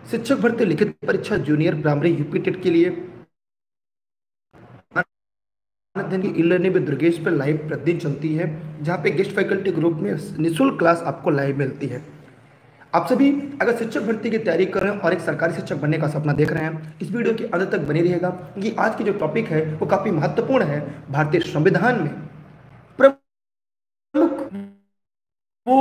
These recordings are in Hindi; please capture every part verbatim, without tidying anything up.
शिक्षक भर्ती लिखित परीक्षा जूनियर प्राइमरी यूपी टेट के लिए की ई लर्निंग विद दुर्गेश पर लाइव प्रतिदिन चलती है, जहां पे गेस्ट फैकल्टी ग्रुप में निःशुल्क क्लास आपको लाइव मिलती है। आप सभी अगर शिक्षक भर्ती की तैयारी कर रहे हैं और एक सरकारी शिक्षक बनने का सपना देख रहे हैं, इस वीडियो के अंत तक बने रहिएगा, क्योंकि आज की जो टॉपिक है वो काफी महत्वपूर्ण है। भारतीय संविधान में प्रमुख वो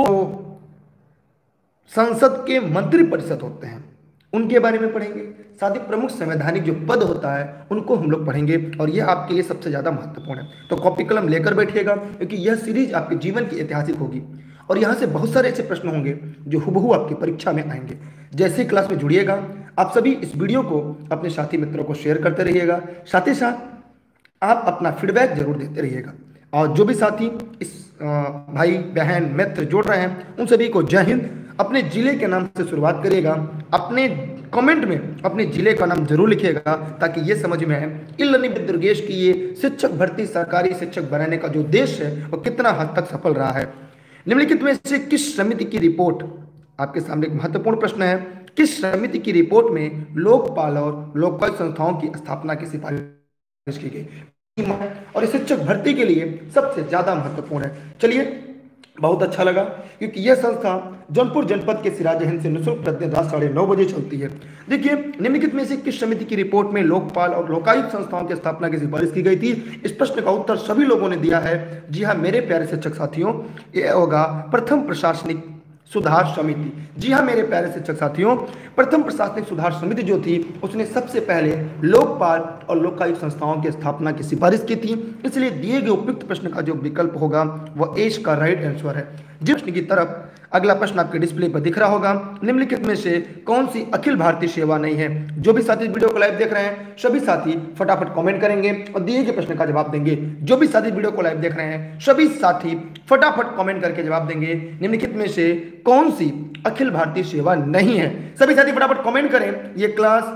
संसद के मंत्री परिषद होते हैं, उनके बारे में पढ़ेंगे। साथ ही प्रमुख संवैधानिक जो पद होता है उनको हम लोग पढ़ेंगे, और यह आपके लिए सबसे ज़्यादा महत्वपूर्ण है। तो कॉपी कलम लेकर बैठिएगा, क्योंकि यह सीरीज आपके जीवन की ऐतिहासिक होगी और यहाँ से बहुत सारे ऐसे प्रश्न होंगे जो हुबहू आपकी परीक्षा में आएंगे। जैसे ही क्लास में जुड़िएगा, आप सभी इस वीडियो को अपने साथी मित्रों को शेयर करते रहिएगा। साथ ही साथ आप अपना फीडबैक जरूर देते रहिएगा। और जो भी साथी इस भाई बहन मित्र जुड़ रहे हैं, उन सभी को जय हिंद। अपने जिले के नाम से शुरुआत करिएगा, अपने कमेंट में अपने जिले का नाम जरूर लिखिएगा, ताकि ये समझ में आए ई लर्निंग विद दुर्गेश की ये शिक्षक भर्ती सरकारी शिक्षक बनाने का जो उद्देश्य है वो कितना हद तक सफल रहा है। निम्नलिखित में से किस समिति की रिपोर्ट, आपके सामने एक महत्वपूर्ण प्रश्न है, किस समिति की रिपोर्ट में लोकपाल और लोकायुक्त संस्थाओं की स्थापना की सिफारिश की गई और इस शिक्षक भर्ती के लिए सबसे ज्यादा महत्वपूर्ण है। चलिए, बहुत अच्छा लगा, क्योंकि यह संस्था जौनपुर जनपद के सिराज हिंद से निःशुल्क प्रतिदिन रात साढ़े नौ बजे चलती है। देखिए, निम्नलिखित में से किस समिति की रिपोर्ट में लोकपाल और लोकायुक्त संस्थाओं की स्थापना की सिफारिश की गई थी? इस प्रश्न का उत्तर सभी लोगों ने दिया है। जी हाँ मेरे प्यारे शिक्षक साथियों, यह होगा प्रथम प्रशासनिक सुधार समिति। जी हाँ मेरे प्यारे शिक्षक साथियों, प्रथम प्रशासनिक सुधार समिति जो थी उसने सबसे पहले लोकपाल और लोकायुक्त संस्थाओं की स्थापना की सिफारिश की थी। इसलिए दिए गए उपयुक्त प्रश्न का जो विकल्प होगा वह एश का राइट आंसर है। जिस प्रश्न की तरफ अगला प्रश्न आपके डिस्प्ले पर दिख रहा होगा, निम्नलिखित में से कौन सी अखिल भारतीय सेवा नहीं है? जो भी साथी वीडियो को लाइव देख रहे हैं, सभी साथी फटाफट कमेंट करेंगे और दिए गए प्रश्न का जवाब देंगे। जो भी साथी वीडियो को लाइव देख रहे हैं, सभी साथी फटाफट कमेंट करके जवाब देंगे, निम्नलिखित में से कौन सी अखिल भारतीय सेवा नहीं है? सभी साथी फटाफट कमेंट करें। यह क्लास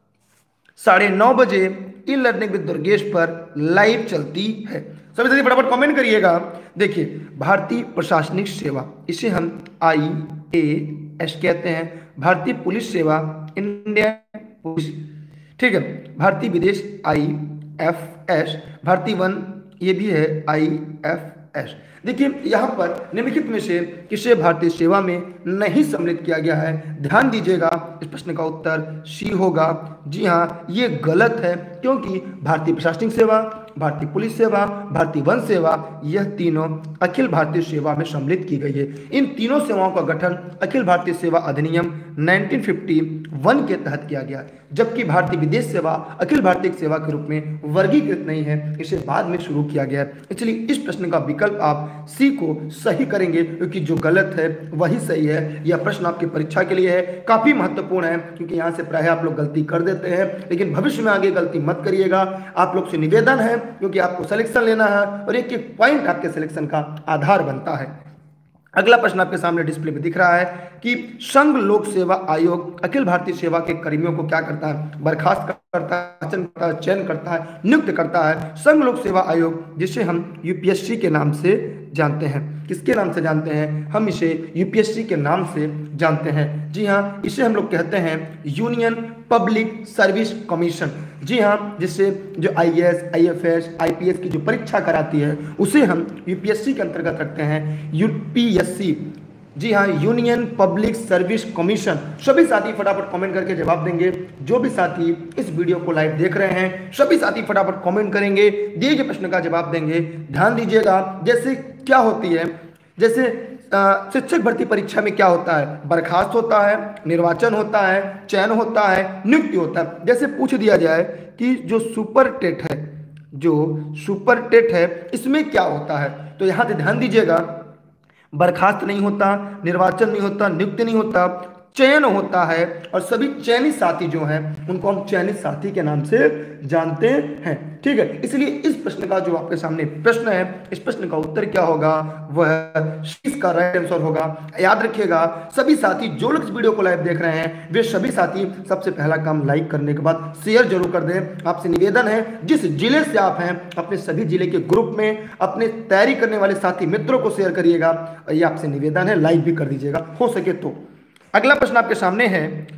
साढ़े नौ बजे ई लर्निंग विद दुर्गेश पर लाइव चलती है। सभी साथी फटाफट कमेंट करिएगा। देखिए, भारतीय प्रशासनिक सेवा, इसे हम आई ए एस कहते हैं। भारतीय पुलिस सेवा, इंडियन पुलिस, ठीक है। भारतीय विदेश, आई एफ एस। भारतीय वन, ये भी है आई एफ एस। देखिए, यहाँ पर निम्नलिखित में से किसे भारतीय सेवा में नहीं सम्मिलित किया गया है? ध्यान दीजिएगा, इस प्रश्न का उत्तर सी होगा। जी हाँ, ये गलत है, क्योंकि भारतीय प्रशासनिक सेवा, भारतीय पुलिस सेवा, भारतीय वन सेवा, यह तीनों अखिल भारतीय सेवा में सम्मिलित की गई है। इन तीनों सेवाओं का गठन अखिल भारतीय सेवा अधिनियम उन्नीस सौ इक्यावन के तहत किया गया, जबकि भारतीय विदेश सेवा अखिल भारतीय सेवा के रूप में वर्गीकृत नहीं है, इसे बाद में शुरू किया गया है। इसलिए इस प्रश्न का विकल्प आप सी को सही करेंगे, क्योंकि जो गलत है वही सही है। यह प्रश्न आपकी परीक्षा के लिए है, काफी महत्वपूर्ण है, क्योंकि यहाँ से प्रायः आप लोग गलती कर देते हैं, लेकिन भविष्य में आगे गलती मत करिएगा। आप लोग से निवेदन है, क्योंकि आपको सिलेक्शन लेना है और एक एक पॉइंट आपके सिलेक्शन का आधार बनता है। अगला प्रश्न आपके सामने डिस्प्ले पे दिख रहा है कि संघ लोक सेवा आयोग अखिल भारतीय सेवा के कर्मियों को क्या करता है? बर्खास्त करता है, चयन करता है, नियुक्त करता है। संघ लोक सेवा आयोग, जिसे हम यूपीएससी के नाम से जानते हैं, किसके नाम से जानते हैं? हम इसे यूपीएससी के नाम से जानते हैं। जी हाँ, इसे हम लोग कहते हैं यूनियन पब्लिक सर्विस कमीशन। जी हाँ, जिससे जो I A S, I F S, I P S की जो परीक्षा कराती है उसे हम यूपीएससी के अंतर्गत रखते हैं, यूपीएससी। जी हाँ, यूनियन पब्लिक सर्विस कमीशन। सभी साथी फटाफट कमेंट करके जवाब देंगे। जो भी साथी इस वीडियो को लाइव देख रहे हैं, सभी साथी फटाफट कमेंट करेंगे, दिए गए प्रश्न का जवाब देंगे। ध्यान दीजिएगा, जैसे क्या होती है, जैसे शिक्षक भर्ती परीक्षा में क्या होता है? बर्खास्त होता है, निर्वाचन होता है, चयन होता है, नियुक्ति होता है। जैसे पूछ दिया जाए कि जो सुपर टेट है, जो सुपर टेट है, इसमें क्या होता है? तो यहाँ से ध्यान दीजिएगा, बर्खास्त नहीं होता, निर्वाचन नहीं होता, नियुक्ति नहीं होता, चयन होता है। और सभी चयनित साथी जो हैं उनको हम चयनित साथी के नाम से जानते हैं, ठीक है। इसलिए इस प्रश्न का जो आपके सामने प्रश्न है, इस प्रश्न का उत्तर क्या होगा? वह इसका राइट आंसर होगा। याद रखिएगा, सभी साथी जो लोग इस वीडियो को लाइव देख रहे हैं, वे सभी साथी सबसे पहला काम लाइक करने के बाद शेयर जरूर कर दें। आपसे निवेदन है, जिस जिले से आप हैं अपने सभी जिले के ग्रुप में अपने तैयारी करने वाले साथी मित्रों को शेयर करिएगा। ये आपसे निवेदन है, लाइक भी कर दीजिएगा हो सके तो। अगला प्रश्न आपके सामने है,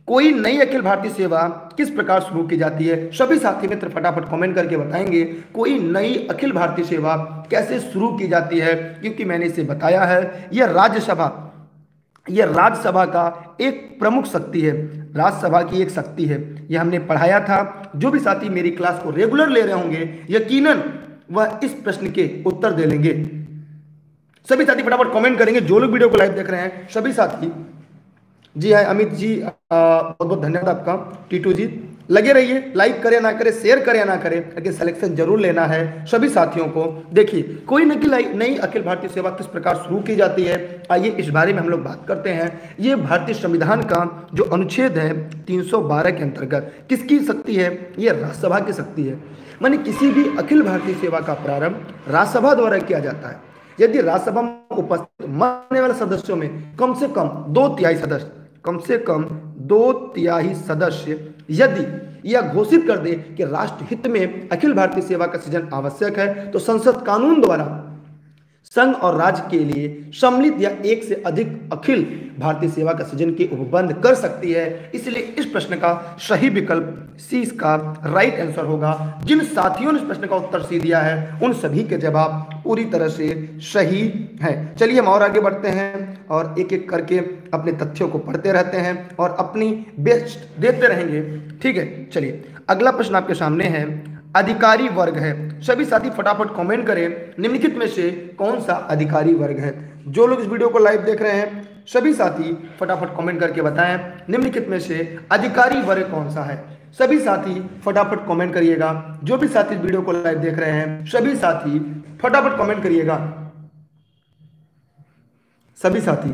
कोई नई अखिल भारतीय सेवा किस प्रकार शुरू की जाती है? सभी साथी मित्र फटाफट कमेंट करके बताएंगे कोई नई अखिल भारतीय सेवा कैसे शुरू की जाती है, क्योंकि मैंने इसे बताया है यह राज्यसभा यह राज्यसभा का एक प्रमुख शक्ति है, राज्यसभा की एक शक्ति है। यह हमने पढ़ाया था। जो भी साथी मेरी क्लास को रेगुलर ले रहे होंगे यकीनन वह इस प्रश्न के उत्तर दे लेंगे। सभी साथी फटाफट कमेंट करेंगे जो लोग वीडियो को लाइव देख रहे हैं, सभी साथी। जी हाँ अमित जी, बहुत बहुत धन्यवाद आपका। टीटू जी लगे रहिए, लाइक करें ना करें, शेयर करें ना करें, लेकिन सिलेक्शन जरूर लेना है सभी साथियों को। देखिए कोई नई अखिल भारतीय सेवा किस प्रकार शुरू की जाती है, आइए इस बारे में हम लोग बात करते हैं। ये भारतीय संविधान का जो अनुच्छेद है तीन सौ बारह के अंतर्गत किसकी शक्ति है? ये राज्यसभा की शक्ति है। माने किसी भी अखिल भारतीय सेवा का प्रारंभ राज्यसभा द्वारा किया जाता है। यदि राज्यसभा में उपस्थित मानने वाले सदस्यों में कम से कम दो तिहाई सदस्य कम से कम दो तिहाई सदस्य यदि यह घोषित कर दे कि राष्ट्र हित में अखिल भारतीय सेवा का सृजन आवश्यक है, तो संसद कानून द्वारा संघ और राज्य के लिए सम्मिलित या एक से अधिक अखिल भारतीय सेवा का सृजन की उपबंध कर सकती है। इसलिए इस प्रश्न का सही विकल्प सी इसका राइट आंसर होगा। जिन साथियों ने इस प्रश्न का उत्तर सी दिया है उन सभी के जवाब पूरी तरह से सही है। चलिए हम और आगे बढ़ते हैं और एक एक करके अपने तथ्यों को पढ़ते रहते हैं और अपनी बेस्ट देते रहेंगे। ठीक है, चलिए अगला प्रश्न आपके सामने है, अधिकारी वर्ग है। सभी साथी फटाफट कमेंट करें निम्नलिखित में से कौन सा अधिकारी वर्ग है। जो लोग इस वीडियो को लाइव देख रहे हैं सभी साथी फटाफट कमेंट करके बताएं निम्नलिखित में से अधिकारी वर्ग कौन सा है। सभी साथी फटाफट कमेंट करिएगा। जो भी साथी वीडियो को लाइव देख रहे हैं सभी साथी फटाफट कमेंट करिएगा। सभी साथी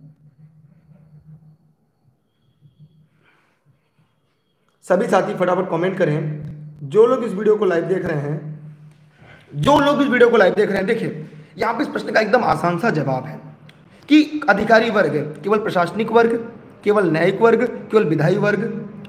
सभी साथी फटाफट कमेंट करें। जो लोग इस वीडियो को लाइव देख रहे हैं जो लोग इस वीडियो को लाइव देख रहे हैं देखिए यहाँ पे इस प्रश्न का एकदम आसान सा जवाब है कि अधिकारी वर्ग केवल प्रशासनिक वर्ग, केवल न्यायिक वर्ग, केवल विधायी वर्ग,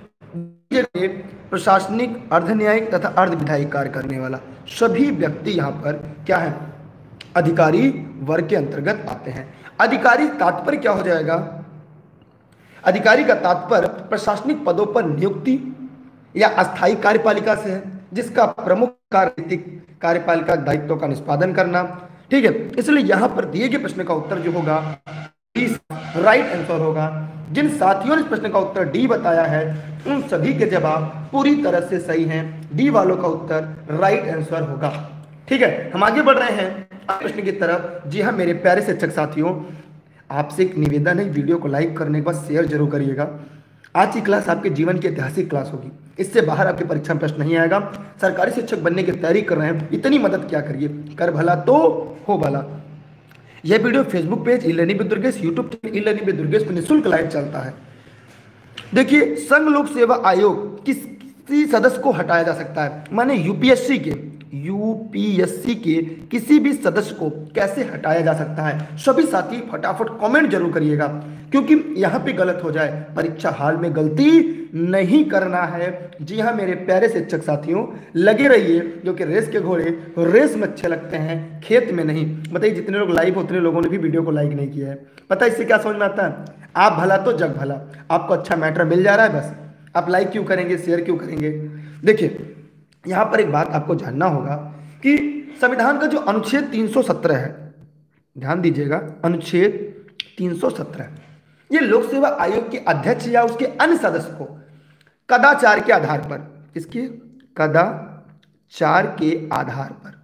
प्रशासनिक, अर्ध न्यायिक तथा अर्ध विधायी कार्य करने वाला सभी व्यक्ति यहाँ पर क्या है, अधिकारी वर्ग के अंतर्गत आते हैं। अधिकारी तात्पर्य क्या हो जाएगा? अधिकारी का तात्पर्य प्रशासनिक पदों पर नियुक्ति या अस्थायी कार्यपालिका से है, जिसका प्रमुख कार्य कार्यपालिका दायित्वों का निष्पादन करना। ठीक है, इसलिए यहां पर दिए गए प्रश्न का उत्तर जो होगा राइट आंसर होगा। जिन साथियों ने इस प्रश्न का उत्तर डी बताया है उन सभी के जवाब पूरी तरह से सही हैं। डी वालों का उत्तर राइट आंसर होगा। ठीक है, हम आगे बढ़ रहे हैं प्रश्न की तरफ। जी हाँ मेरे प्यारे शिक्षक साथियों, आपसे एक निवेदन है, वीडियो को लाइक करने के बाद शेयर जरूर करिएगा। आज की क्लास आपके जीवन की ऐतिहासिक क्लास होगी, इससे बाहर आपकी परीक्षा में प्रश्न नहीं आएगा। सरकारी शिक्षक बनने की तैयारी कर रहे हैं, इतनी मदद क्या करिए, कर भला तो हो भला। यह video Facebook page e learning with Durgesh, YouTube channel e learning with Durgesh पर निःशुल्क लाइव चलता है। देखिए संघ लोक सेवा आयोग किस किसी सदस्य को हटाया जा सकता है, माने यूपीएससी के यूपीएससी के किसी भी सदस्य को कैसे हटाया जा सकता है। सभी साथी फटाफट कमेंट जरूर करिएगा, क्योंकि यहाँ पे गलत हो जाए, परीक्षा हाल में गलती नहीं करना है। जी हाँ मेरे प्यारे शिक्षक साथियों, लगे रहिए, जो कि रेस के घोड़े रेस में अच्छे लगते हैं, खेत में नहीं। बताइए जितने लोग लाइव उतने लोगों ने भी वीडियो को लाइक नहीं किया है। पता है इससे क्या समझ में आता है? आप भला तो जग भला, आपको अच्छा मैटर मिल जा रहा है, बस आप लाइक क्यों करेंगे, शेयर क्यों करेंगे। देखिए यहाँ पर एक बात आपको जानना होगा कि संविधान का जो अनुच्छेद तीन सौ सत्रह है, ध्यान दीजिएगा, अनुच्छेद तीन सौ सत्रह ये लोक सेवा आयोग के अध्यक्ष या उसके अन्य सदस्य को कदाचार के आधार पर, किसके कदाचार के आधार पर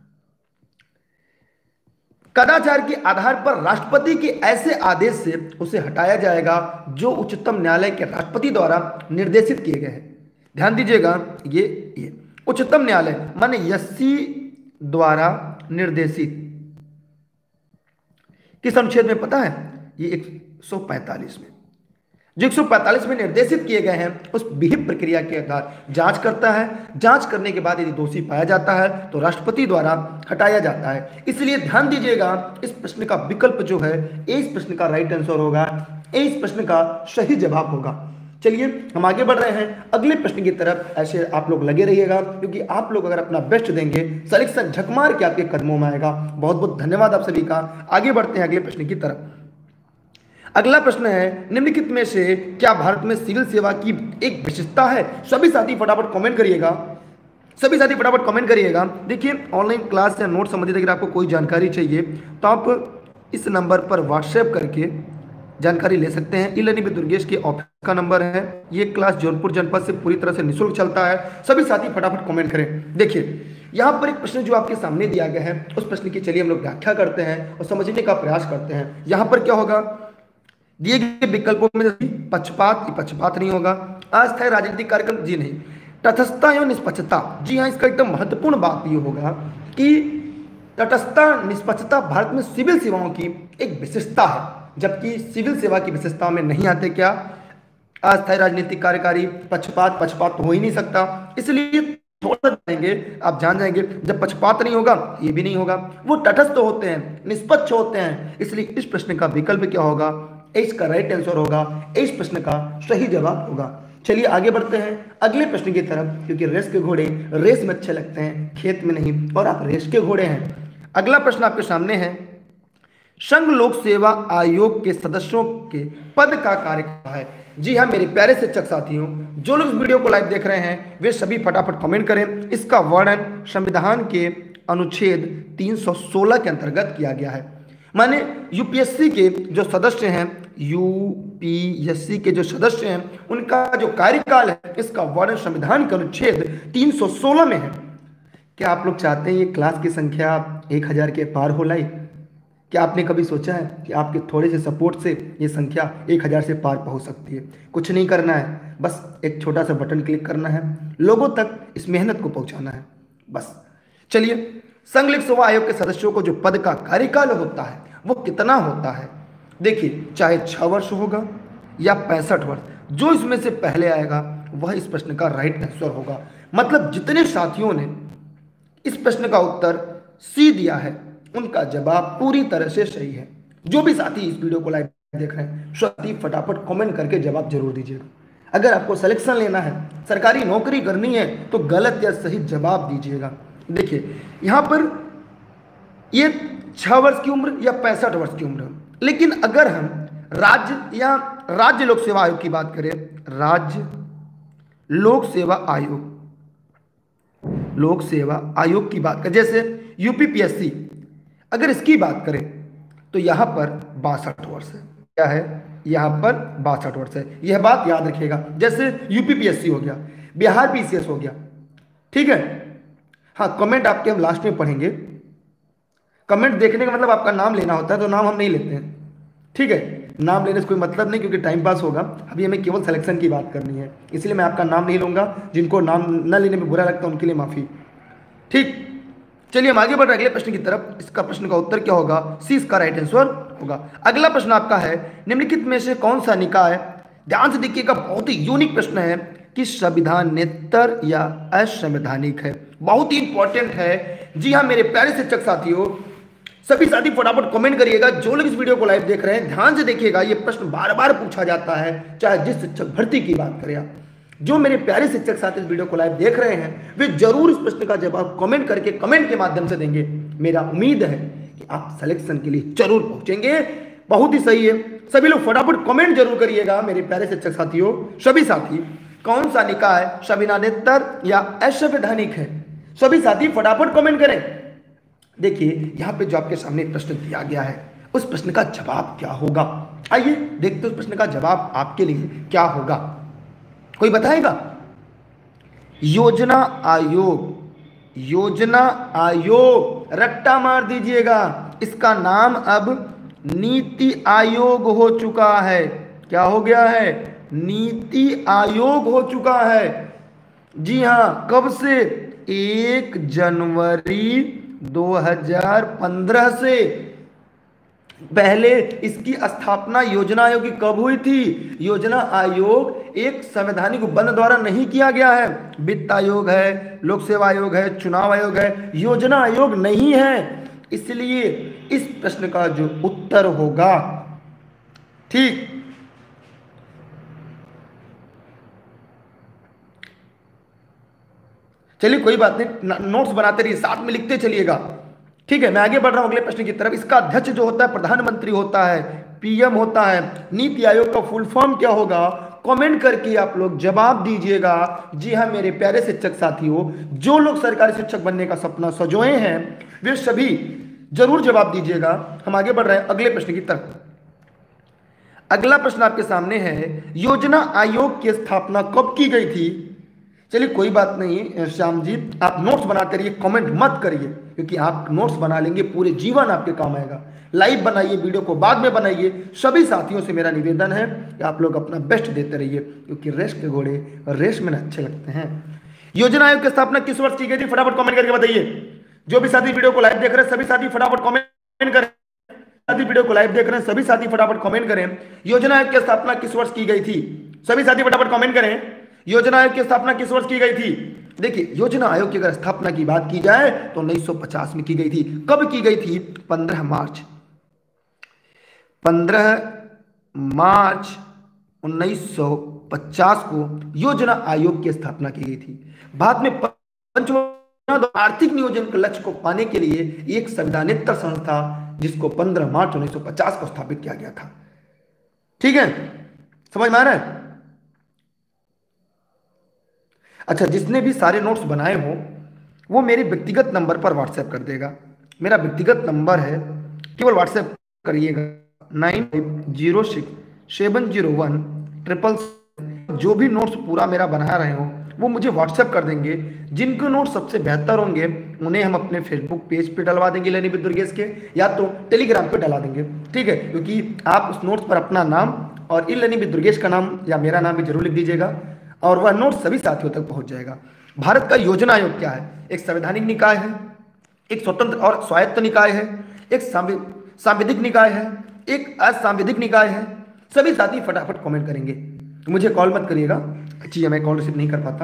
कदाचार के आधार पर राष्ट्रपति के ऐसे आदेश से उसे हटाया जाएगा जो उच्चतम न्यायालय के राष्ट्रपति द्वारा निर्देशित किए गए हैं। ध्यान दीजिएगा, ये ये उच्चतम न्यायालय माने यस्सी द्वारा निर्देशित किस अनुच्छेद में पता है? ये एक सौ पैंतालीस में, जो एक सौ पैंतालीस में निर्देशित किए गए हैं उस विहित प्रक्रिया के आधार जांच करता है। जांच करने के बाद यदि दोषी पाया जाता है तो राष्ट्रपति द्वारा हटाया जाता है। इसलिए ध्यान दीजिएगा, इस प्रश्न का विकल्प जो है ए इस प्रश्न का राइट आंसर होगा, ए इस प्रश्न का सही जवाब होगा। चलिए हम आगे बढ़ रहे हैं अगले प्रश्न की तरफ। ऐसे आप लोग लगे रहिएगा, क्योंकि आप लोग अगर अपना बेस्ट देंगे सिलेक्शन झकमार के आपके कदमों में आएगा। बहुत बहुत धन्यवाद आप सभी का। आगे बढ़ते हैं अगले प्रश्न की तरफ। अगला प्रश्न है, निम्नलिखित में से क्या भारत में सिविल सेवा की एक विशेषता है? सभी साथी फटाफट कमेंट करिएगा, सभी साथी फटाफट कमेंट करिएगा। देखिए, ऑनलाइन क्लास या नोट संबंधित अगर आपको कोई जानकारी चाहिए तो आप इस नंबर पर व्हाट्सएप करके जानकारी ले सकते हैं। ई लर्निंग विद दुर्गेश के ऑफिस का नंबर है। ये क्लास जौनपुर जनपद से पूरी तरह से निःशुल्क चलता है। सभी साथी फटाफट कमेंट करें। देखिए, यहाँ पर एक प्रश्न जो आपके सामने दिया गया है, उस प्रश्न की चलिए हम लोग व्याख्या करते हैं और समझने का प्रयास करते हैं। यहाँ पर क्या होगा, दिए गए विकल्पों में पक्षपात, पक्षपात नहीं होगा। अस्थायी राजनीतिक कार्यक्रम, जी नहीं। तटस्थता एवं निष्पक्षता, जी हाँ, इसका एकदम महत्वपूर्ण बात ये होगा कि तटस्थता निष्पक्षता भारत में सिविल सेवाओं की एक विशेषता है, जबकि सिविल सेवा की विशेषता में नहीं आते क्या, अस्थायी राजनीतिक कार्यकारी, पक्षपात, पक्षपात तो हो ही नहीं सकता। इसलिए थोड़ा जाएंगे, आप जान जाएंगे जब पक्षपात नहीं होगा ये भी नहीं होगा, वो तटस्थ होते हैं, निष्पक्ष होते हैं। इसलिए इस प्रश्न का विकल्प क्या होगा, इसका राइट आंसर होगा, इस प्रश्न का सही जवाब होगा। चलिए आगे बढ़ते हैं अगले प्रश्न की तरफ, क्योंकि रेस के घोड़े रेस में अच्छे लगते हैं, खेत में नहीं, और आप रेस के घोड़े हैं। अगला प्रश्न आपके सामने है, संघ लोक सेवा आयोग के सदस्यों के पद का कार्य क्या है? जी हाँ मेरे प्यारे शिक्षक साथियों, जो लोग इस वीडियो को लाइव देख रहे हैं वे सभी फटाफट कमेंट करें। इसका वर्णन संविधान के अनुच्छेद तीन सौ सोलह के अंतर्गत किया गया है। माने यूपीएससी के जो सदस्य हैं, यूपीएससी के जो सदस्य हैं, उनका जो कार्यकाल है, इसका वर्णन संविधान के अनुच्छेद तीन सौ सोलह में है। क्या आप लोग चाहते हैं ये क्लास की संख्या एक हजार के पार हो लाई? क्या आपने कभी सोचा है कि आपके थोड़े से सपोर्ट से ये संख्या एक हजार से पार पहुंच सकती है? कुछ नहीं करना है, बस एक छोटा सा बटन क्लिक करना है, लोगों तक इस मेहनत को पहुंचाना है, बस। चलिए, संघ लोक सेवा आयोग के सदस्यों को जो पद का कार्यकाल होता है वो कितना होता है? देखिए, चाहे छह वर्ष होगा या पैंसठ वर्ष, जो इसमें से पहले आएगा वह इस प्रश्न का राइट आंसर होगा। मतलब जितने साथियों ने इस प्रश्न का उत्तर सी दिया है उनका जवाब पूरी तरह से सही है। जो भी साथी इस वीडियो को लाइव देख रहे हैं, साथी फटाफट कमेंट करके जवाब जरूर दीजिएगा। अगर आपको सिलेक्शन लेना है, सरकारी नौकरी करनी है, तो गलत या सही जवाब दीजिएगा। देखिए, यहाँ पर ये छह वर्ष की उम्र या पैंसठ वर्ष की उम्र, लेकिन अगर हम राज्य या राज्य लोक सेवा आयोग की बात करें, राज्य लोक सेवा आयोग, लोक सेवा आयोग की बात करें, जैसे यूपीपीएससी, अगर इसकी बात करें तो यहां पर बासठ वर्ष है। क्या है? यहां पर बासठ वर्ष है। यह बात याद रखिएगा। जैसे यूपीपीएससी हो गया, बिहार पीसीएस हो गया, ठीक है। हाँ, कमेंट आपके हम लास्ट में पढ़ेंगे। कमेंट देखने का मतलब आपका नाम लेना होता है, तो नाम हम नहीं लेते हैं, ठीक है। नाम लेने से कोई मतलब नहीं, क्योंकि टाइम पास होगा। अभी हमें केवल सिलेक्शन की बात करनी है, इसलिए मैं आपका नाम नहीं लूंगा। जिनको नाम न लेने में बुरा लगता है उनके लिए माफी, ठीक। चलिए हम आगे बढ़ रहे अगले प्रश्न की तरफ। इसका प्रश्न का उत्तर क्या होगा? सी इसका राइट आंसर होगा। अगला प्रश्न आपका है, निम्नलिखित में से कौन सा निकाय, ध्यान से देखिएगा, बहुत ही यूनिक प्रश्न है, कि संविधानेतर या असंवैधानिक है। बहुत ही इंपॉर्टेंट है। जी हाँ मेरे प्यारे शिक्षक साथियों, सभी साथी फटाफट कमेंट करिएगा। जो लोग इस वीडियो को लाइव देख रहे हैं ध्यान से देखिएगा, ये प्रश्न बार बार पूछा जाता है, चाहे जिस शिक्षक भर्ती की बात करें आप। जो मेरे प्यारे शिक्षक साथी इस वीडियो को लाइव देख रहे हैं वे जरूर इस प्रश्न का जवाब कमेंट करके, कमेंट के माध्यम से देंगे। मेरा उम्मीद है कि आप सिलेक्शन के लिए जरूर पहुंचेंगे। बहुत ही सही है, सभी लोग फटाफट कमेंट जरूर करिएगा मेरे प्यारे शिक्षक साथियों। सभी साथी, कौन सा निकाय संविधानेतर या असंवैधानिक है? सभी साथी फटाफट कमेंट करें। देखिए, यहाँ पे जो आपके सामने प्रश्न दिया गया है, उस प्रश्न का जवाब क्या होगा? आइए देखते उस प्रश्न का जवाब आपके लिए क्या होगा। कोई बताएगा? योजना आयोग, योजना आयोग, रट्टा मार दीजिएगा। इसका नाम अब नीति आयोग हो चुका है। क्या हो गया है? नीति आयोग हो चुका है। जी हाँ, कब से? एक जनवरी दो हज़ार पंद्रह से। पहले इसकी स्थापना योजना आयोग की कब हुई थी? योजना आयोग एक संवैधानिक बंद द्वारा नहीं किया गया है। वित्त आयोग है, लोक सेवा आयोग है, चुनाव आयोग है, योजना आयोग नहीं है। इसलिए इस प्रश्न का जो उत्तर होगा, ठीक, चलिए कोई बात नहीं, नोट्स बनाते रहिए, साथ में लिखते चलिएगा, ठीक है। मैं आगे बढ़ रहा हूं अगले प्रश्न की तरफ। इसका अध्यक्ष जो होता है प्रधानमंत्री होता है। पीएम होता है। नीति आयोग का फुल फॉर्म क्या होगा, कमेंट करके आप लोग जवाब दीजिएगा। जी हाँ मेरे प्यारे शिक्षक साथियों, जो लोग सरकारी शिक्षक बनने का सपना सजोए हैं वे सभी जरूर जवाब दीजिएगा। हम आगे बढ़ रहे हैं अगले प्रश्न की तरफ। अगला प्रश्न आपके सामने है, योजना आयोग की स्थापना कब की गई थी। चलिए कोई बात नहीं श्याम जी, आप नोट्स बनाते रहिए, कमेंट मत करिए, क्योंकि आप नोट्स बना लेंगे पूरे जीवन आपके काम आएगा। लाइव बनाइए, वीडियो को बाद में बनाइए। सभी साथियों से मेरा निवेदन है कि आप लोग अपना बेस्ट देते रहिए, क्योंकि रेस के घोड़े रेस में अच्छे लगते हैं। योजना आयोग की स्थापना किस वर्ष की गई थी, फटाफट कमेंट करके बताइए। जो भी साथी वीडियो को लाइव देख रहे हैं सभी साथी फटाफट कमेंट करें। साथी वीडियो को लाइव देख रहे हैं सभी साथी फटाफट कमेंट करें, योजना आयोग की स्थापना किस वर्ष की गई थी। सभी साथी फटाफट कमेंट करें, योजना आयोग की स्थापना किस वर्ष की गई थी। देखिए योजना आयोग की अगर स्थापना की बात की जाए तो उन्नीस सौ पचास में की गई थी। कब की गई थी, पंद्रह मार्च पंद्रह मार्च उन्नीस सौ पचास को योजना आयोग की स्थापना की गई थी। भारत में पंचवर्षीय आर्थिक नियोजन के लक्ष्य को पाने के लिए एक संविधानेतर संस्था जिसको पंद्रह मार्च उन्नीस सौ पचास को स्थापित किया गया था। ठीक है, समझ में आ रहा है। अच्छा, जिसने भी सारे नोट्स बनाए हो वो मेरे व्यक्तिगत नंबर पर व्हाट्सएप कर देगा। मेरा व्यक्तिगत नंबर है, केवल व्हाट्सएप करिएगा nine five zero six seven zero one triple. जो भी नोट्स पूरा मेरा बना रहे हो वो मुझे व्हाट्सएप कर देंगे। जिनके नोट्स सबसे बेहतर होंगे उन्हें हम अपने फेसबुक पेज पे डलवा देंगे लेनी विद दुर्गेश के, या तो टेलीग्राम पे डला देंगे। ठीक है, क्योंकि आप उस नोट्स पर अपना नाम और इलेनी विद दुर्गेश का नाम या मेरा नाम भी जरूर लिख दीजिएगा और वह नोट सभी साथियों तक पहुंच जाएगा। भारत का योजना आयोग क्या है, एक संवैधानिक निकाय है, एक स्वतंत्र और स्वायत्त निकाय है, एक सांविधिक निकाय है, एक असंवैधानिक निकाय है। सभी साथी फटाफट कमेंट करेंगे, मुझे कॉल मत करिएगा जी, मैं कॉल रिसीव नहीं कर पाता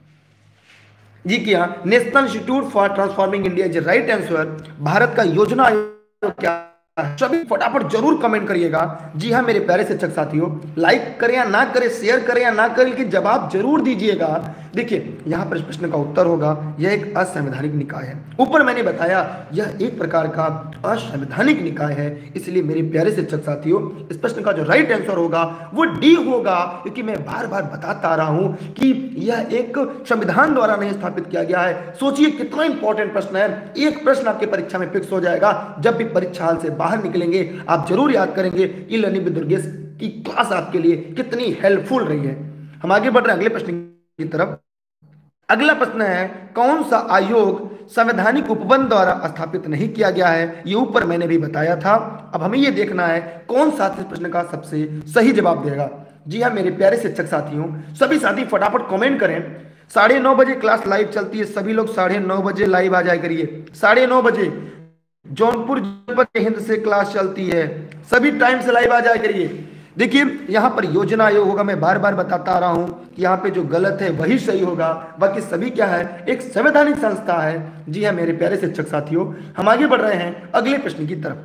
जी। क्या national institute for transforming India is right answer. Bharat का योजना आयोग क्या है, सभी फटाफट जरूर कमेंट करिएगा। जी हाँ मेरे प्यारे शिक्षक साथियों, लाइक करें या ना करें, शेयर करें या ना करें, लेकिन जवाब जरूर दीजिएगा। देखिए यहाँ पर इस प्रश्न का उत्तर होगा यह एक असंवैधानिक निकाय है। ऊपर मैंने बताया यह एक प्रकार का असंवैधानिक निकाय है, इसलिए मेरे प्यारे शिक्षक साथियों इस प्रश्न का जो राइट आंसर होगा वो डी होगा, क्योंकि मैं बार बार बताता आ रहा हूं कि यह एक संविधान द्वारा नहीं स्थापित किया गया है। सोचिए कितना इंपॉर्टेंट प्रश्न है, एक प्रश्न आपके परीक्षा में फिक्स हो जाएगा। जब भी परीक्षा हाल से बाहर निकलेंगे आप जरूर याद करेंगे कि लर्निंग विद दुर्गेश की क्लास आपके लिए कितनी हेल्पफुल रही है। हम आगे बढ़ रहे हैं अगले प्रश्न की तरफ। अगला प्रश्न है, कौन सा आयोग संवैधानिक उपबंध द्वारा स्थापित नहीं किया गया है। ये ऊपर मैंने भी बताया था। अब हमें ये देखना है कौन सा इस प्रश्न का सबसे सही जवाब देगा। जी हाँ मेरे प्यारे शिक्षक साथियों, सभी साथी फटाफट कमेंट करें। साढ़े नौ बजे क्लास लाइव चलती है, सभी लोग साढ़े नौ बजे लाइव आ जाए करिए। साढ़े नौ बजे जौनपुर जनपद के हिंद से क्लास चलती है, सभी टाइम से लाइव आ जाए करिए। देखिए यहाँ पर योजना आयोग होगा, मैं बार बार बताता आ रहा हूं कि यहाँ पे जो गलत है वही सही होगा, बाकी सभी क्या है, एक संवैधानिक संस्था है। जी हाँ मेरे प्यारे शिक्षक साथियों, हम आगे बढ़ रहे हैं अगले प्रश्न की तरफ।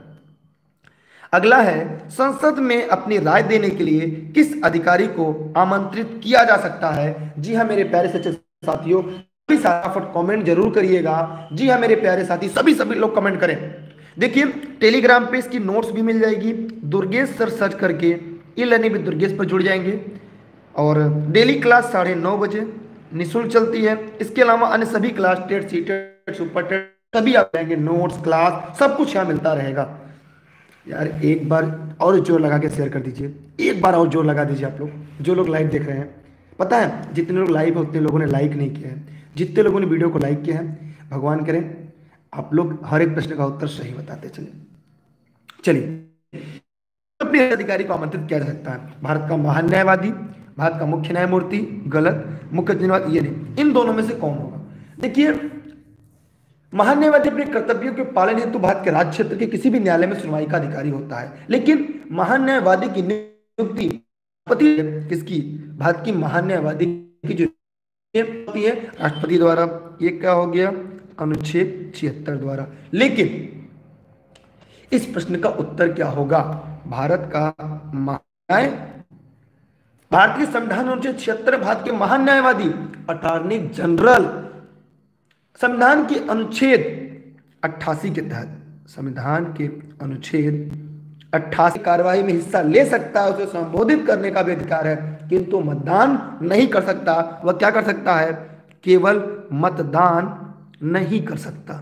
अगला है, संसद में अपनी राय देने के लिए किस अधिकारी को आमंत्रित किया जा सकता है। जी हाँ मेरे प्यारे शिक्षक साथियों, सभी फटाफट कमेंट जरूर करिएगा। जी हाँ मेरे प्यारे साथी, सभी सभी लोग कमेंट करें। देखिए टेलीग्राम पे इसकी नोट्स भी मिल जाएगी, दुर्गेश सर सर्च करके ई लर्निंग विद दुर्गेश पर जुड़ जाएंगे। और डेली क्लास साढ़े नौ बजे निःशुल्क चलती है। इसके अलावा अन्य सभी class TET C TET super TET सभी आप जाएंगे, नोट्स क्लास सब कुछ यहाँ मिलता रहेगा। यार एक बार और जोर लगा के शेयर कर दीजिए, एक बार और जोर लगा दीजिए आप लोग जो लोग लाइव देख रहे हैं। पता है जितने लोग लाइव है उतने लोगों ने लाइक नहीं किया है, जितने लोगों ने वीडियो को लाइक किया है भगवान करें आप लोग हर एक प्रश्न का उत्तर सही बताते चले। चलिए, अपने अधिकारी को आमंत्रित किया जा सकता है। भारत का महान न्यायवादी, भारत का मुख्य न्यायमूर्ति, गलत, मुख्य न्यायवादी ये नहीं, इन दोनों में से कौन होगा। देखिए महान न्यायवादी अपने कर्तव्यों के पालन हेतु भारत के राज्य क्षेत्र के किसी भी न्यायालय में सुनवाई का अधिकारी होता है, लेकिन महान न्यायवादी की नियुक्ति राष्ट्रपति किसकी, भारत की महान न्यायवादी की जो होती है राष्ट्रपति द्वारा। ये क्या हो गया, अनुच्छेद छिहत्तर द्वारा। लेकिन इस प्रश्न का उत्तर क्या होगा, भारत का न्याय भारतीय संविधान अनुच्छेद छिहत्तर भारत के महान न्यायवादी अटॉर्नी जनरल संविधान के अनुच्छेद अट्ठासी के तहत, संविधान के अनुच्छेद अट्ठासी कार्यवाही में हिस्सा ले सकता है, उसे संबोधित करने का भी अधिकार है, किंतु मतदान नहीं कर सकता। वह क्या कर सकता है? केवल मतदान नहीं कर सकता।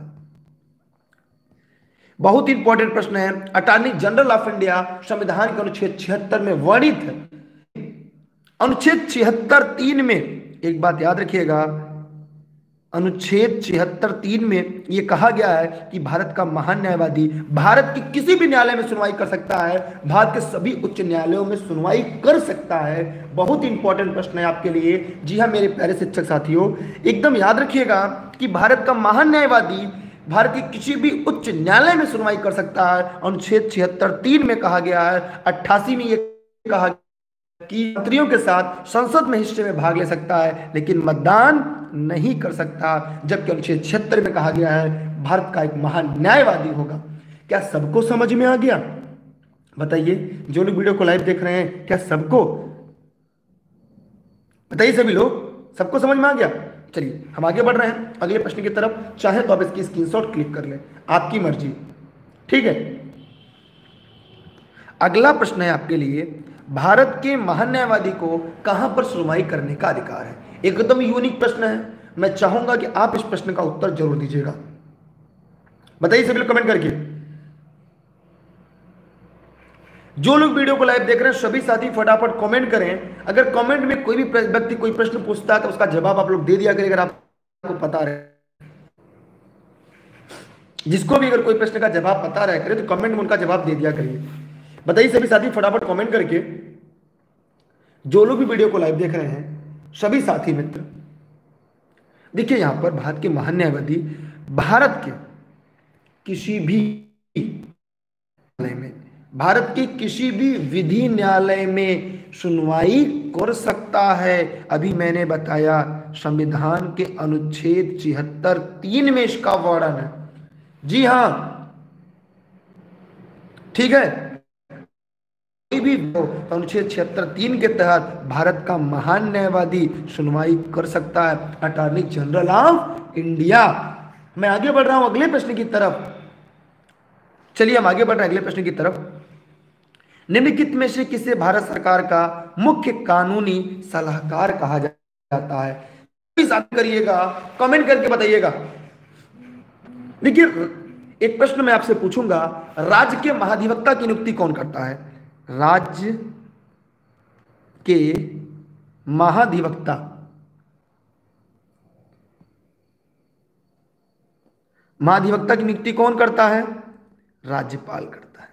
बहुत ही इंपॉर्टेंट प्रश्न है। अटॉर्नी जनरल ऑफ इंडिया संविधान के अनुच्छेद छिहत्तर में वर्णित है। अनुच्छेद छिहत्तर तीन में एक बात याद रखिएगा, अनुच्छेद छिहत्तर तीन में यह कहा गया है कि भारत का महान न्यायवादी भारत के किसी भी न्यायालय में सुनवाई कर सकता है, भारत के सभी उच्च न्यायालयों में सुनवाई कर सकता है। बहुत ही इंपॉर्टेंट प्रश्न है आपके लिए। जी हाँ मेरे प्यारे शिक्षक साथियों, एकदम याद रखिएगा कि भारत का महान न्यायवादी भारत के किसी भी उच्च न्यायालय में सुनवाई कर सकता है। अनुच्छेद छिहत्तर तीन में कहा गया है। अट्ठासी में यह कहा कि मंत्रियों के साथ संसद में हिस्से में भाग ले सकता है, लेकिन मतदान नहीं कर सकता। जबकि अनुच्छेद छिहत्तर में कहा गया है भारत का एक महान न्यायवादी होगा। क्या सबको समझ में आ गया? बताइए, जो लोग वीडियो को लाइव देख रहे हैं, क्या सबको बताइए, सभी लोग सबको समझ में आ गया? चलिए हम आगे बढ़ रहे हैं अगले प्रश्न की तरफ। चाहे तो आप इसकी स्क्रीनशॉट क्लिक कर लें, आपकी मर्जी, ठीक है। अगला प्रश्न है आपके लिए, भारत के महान न्यायवादी को कहां पर सुनवाई करने का अधिकार है? एकदम यूनिक प्रश्न है। मैं चाहूंगा कि आप इस प्रश्न का उत्तर जरूर दीजिएगा। बताइए सभी लोग कमेंट करके। जो लोग वीडियो को लाइव देख रहे हैं सभी साथी फटाफट कमेंट करें। अगर कमेंट में कोई भी व्यक्ति कोई प्रश्न पूछता है तो उसका जवाब आप लोग दे दिया करें, अगर आपको पता रहे। जिसको भी अगर कोई प्रश्न का जवाब पता रहा करे तो कमेंट में उनका जवाब दे दिया करिए। बताइए सभी साथी फटाफट कमेंट करके। जो लोग भी वीडियो को लाइव देख रहे हैं सभी साथी मित्र, देखिए यहां पर भारत के महान न्यायवादी भारत के किसी भी न्यायालय में भारत के किसी भी विधि न्यायालय में सुनवाई कर सकता है। अभी मैंने बताया संविधान के अनुच्छेद छिहत्तर तीन में इसका वर्णन है। जी हां, ठीक है। कोई भी अनुच्छेद छिहत्तर तीन के तहत भारत का महान न्यायवादी सुनवाई कर सकता है, अटॉर्नी जनरल ऑफ इंडिया। मैं आगे बढ़ रहा हूं अगले प्रश्न की तरफ। चलिए हम आगे बढ़ रहे हैं अगले प्रश्न की तरफ। निम्नलिखित में से किसे भारत सरकार का मुख्य कानूनी सलाहकार कहा जाता है? साथ करिएगा, कमेंट करके बताइएगा। देखिए एक प्रश्न मैं आपसे पूछूंगा, राज्य के महाधिवक्ता की नियुक्ति कौन करता है? राज्य के महाधिवक्ता महाधिवक्ता की नियुक्ति कौन करता है? राज्यपाल करता है।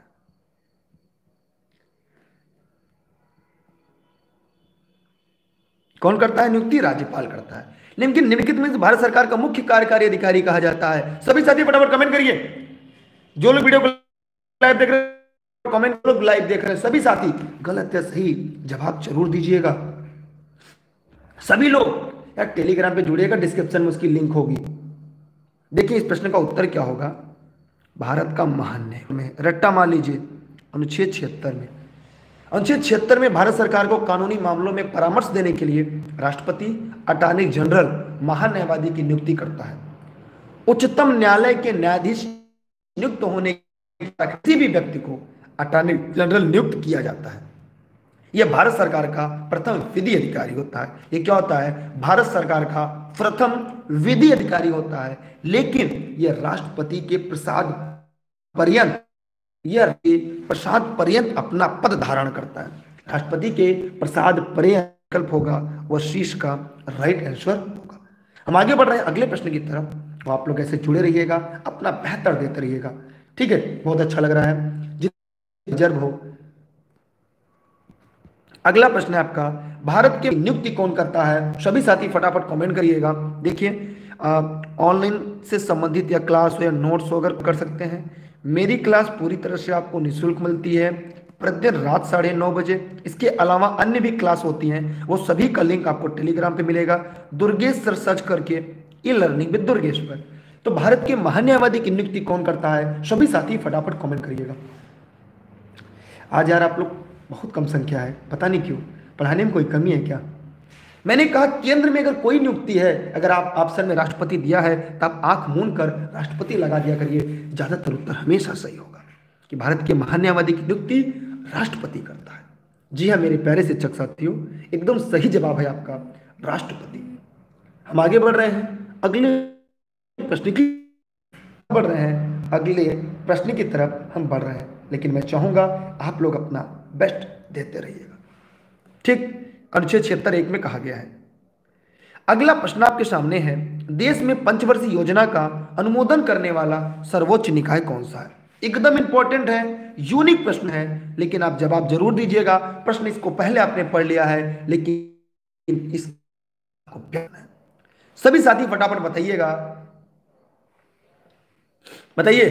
कौन करता है नियुक्ति? राज्यपाल करता है। लेकिन निम्नलिखित में से भारत सरकार का मुख्य कार्यकारी अधिकारी कहा जाता है? सभी साथी फटाफट कमेंट करिए। जो लोग वीडियो को लाइव देख रहे हैं कमेंट, लोग लाइव देख रहे हैं सभी साथी गलत या सही जवाब जरूर दीजिएगा। सभी लोग यार टेलीग्राम पे जुड़िएगा, डिस्क्रिप्शन में उसकी लिंक होगी। देखिए इस प्रश्न का उत्तर क्या होगा। भारत का महान न्याय में रट्टा मान लीजिए अनुच्छेद छिहत्तर में अनुच्छेद छिहत्तर में भारत सरकार को कानूनी मामलों में परामर्श देने के लिए राष्ट्रपति अटॉर्नी जनरल महान न्यायवादी की नियुक्ति करता है। उच्चतम न्यायालय के न्यायाधीश नियुक्त होने किसी भी व्यक्ति को अटॉर्नी जनरल नियुक्त किया जाता है। यह भारत सरकार का प्रथम विधि अधिकारी होता है। यह क्या होता है? भारत सरकार का प्रथम विधि अधिकारी होता है। लेकिन यह राष्ट्रपति के प्रसाद पर्यंत यह प्रसाद पर्यंत अपना पद धारण करता है। राष्ट्रपति के प्रसाद पर्यंत विकल्प होगा वह शीर्ष का राइट आंसर होगा। हम आगे बढ़ रहे हैं अगले प्रश्न की तरफ। तो आप लोग ऐसे जुड़े रहिएगा, अपना बेहतर देते रहिएगा, ठीक है। बहुत अच्छा लग रहा है रिजर्व हो। अगला प्रश्न है आपका, भारत के नियुक्ति कौन करता है? सभी साथी फटाफट कमेंट करिएगा। देखिए ऑनलाइन से संबंधित या क्लास हो या नोट्स हो अगर कर सकते हैं। मेरी क्लास पूरी तरह से आपको निःशुल्क मिलती है प्रतिदिन रात साढ़े नौ बजे। इसके अलावा अन्य भी क्लास होती हैं, वो सभी का लिंक आपको टेलीग्राम पे मिलेगा। दुर्गेश सर सर्च करके ई लर्निंग विद दुर्गेश पर। तो भारत के महान न्यायवादी की नियुक्ति कौन करता है? सभी साथी फटाफट कमेंट करिएगा। आज यार आप लोग बहुत कम संख्या है, पता नहीं क्यों, पढ़ाने में कोई कमी है क्या? मैंने कहा केंद्र में अगर कोई नियुक्ति है, अगर आप ऑप्शन में राष्ट्रपति दिया है तो आप आंख मूंद कर राष्ट्रपति लगा दिया करिए, ज्यादातर उत्तर हमेशा सही होगा। कि भारत के महान न्यायवादी की नियुक्ति राष्ट्रपति करता है। जी हाँ मेरे प्यारे शिक्षक साथियों, एकदम सही जवाब है आपका, राष्ट्रपति। हम आगे बढ़ रहे हैं अगले प्रश्न की बढ़ रहे हैं अगले प्रश्न की तरफ हम बढ़ रहे हैं, लेकिन मैं चाहूंगा आप लोग अपना बेस्ट देते रहिएगा। ठीक, अनुच्छेद छिहत्तर एक में कहा गया है। अगला प्रश्न आपके सामने है, देश में पंचवर्षीय योजना का अनुमोदन करने वाला सर्वोच्च निकाय कौन सा है। एकदम इंपॉर्टेंट है, यूनिक प्रश्न है, लेकिन आप जवाब जरूर दीजिएगा। प्रश्न इसको पहले आपने पढ़ लिया है, लेकिन इसको सभी साथी फटाफट बताइएगा, बताइए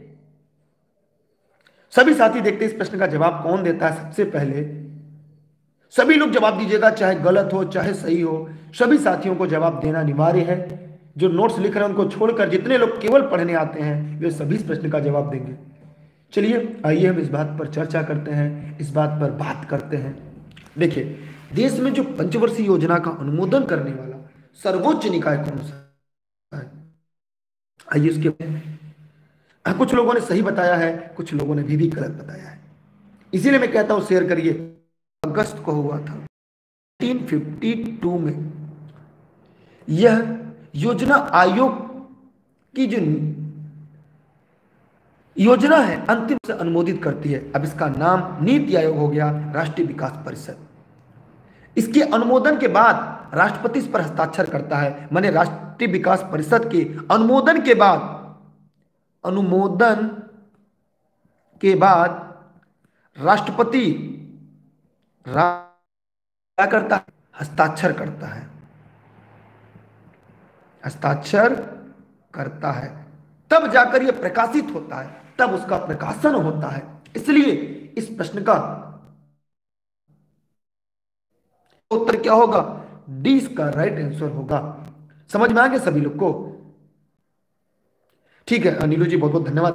सभी साथी, देखते इस प्रश्न का जवाब कौन देता है सबसे पहले। सभी लोग जवाब दीजिएगा, चाहे गलत हो चाहे सही हो, सभी साथियों को जवाब देना अनिवार्य है। जो नोट्स लिख रहे हैं उनको छोड़कर जितने लोग केवल पढ़ने आते हैं वे सभी इस प्रश्न का जवाब देंगे। चलिए आइए हम इस बात पर चर्चा करते हैं, इस बात पर बात करते हैं। देखिए, देश में जो पंचवर्षीय योजना का अनुमोदन करने वाला सर्वोच्च निकाय कौन सा है, आइए उसके कुछ लोगों ने सही बताया है, कुछ लोगों ने भी, भी गलत बताया है, इसीलिए मैं कहता हूं शेयर करिए। अगस्त को हुआ था उन्नीस सौ बावन में यह योजना आयोग की जो योजना है अंतिम से अनुमोदित करती है। अब इसका नाम नीति आयोग हो गया, राष्ट्रीय विकास परिषद। इसके अनुमोदन के बाद राष्ट्रपति इस पर हस्ताक्षर करता है। माने राष्ट्रीय विकास परिषद के अनुमोदन के बाद अनुमोदन के बाद राष्ट्रपति क्या करता है, हस्ताक्षर करता है, हस्ताक्षर करता है, तब जाकर यह प्रकाशित होता है, तब उसका प्रकाशन होता है। इसलिए इस प्रश्न का उत्तर क्या होगा, डी इसका राइट आंसर होगा। समझ में आ गया सभी लोग को? ठीक है नीलू जी, बहुत बहुत धन्यवाद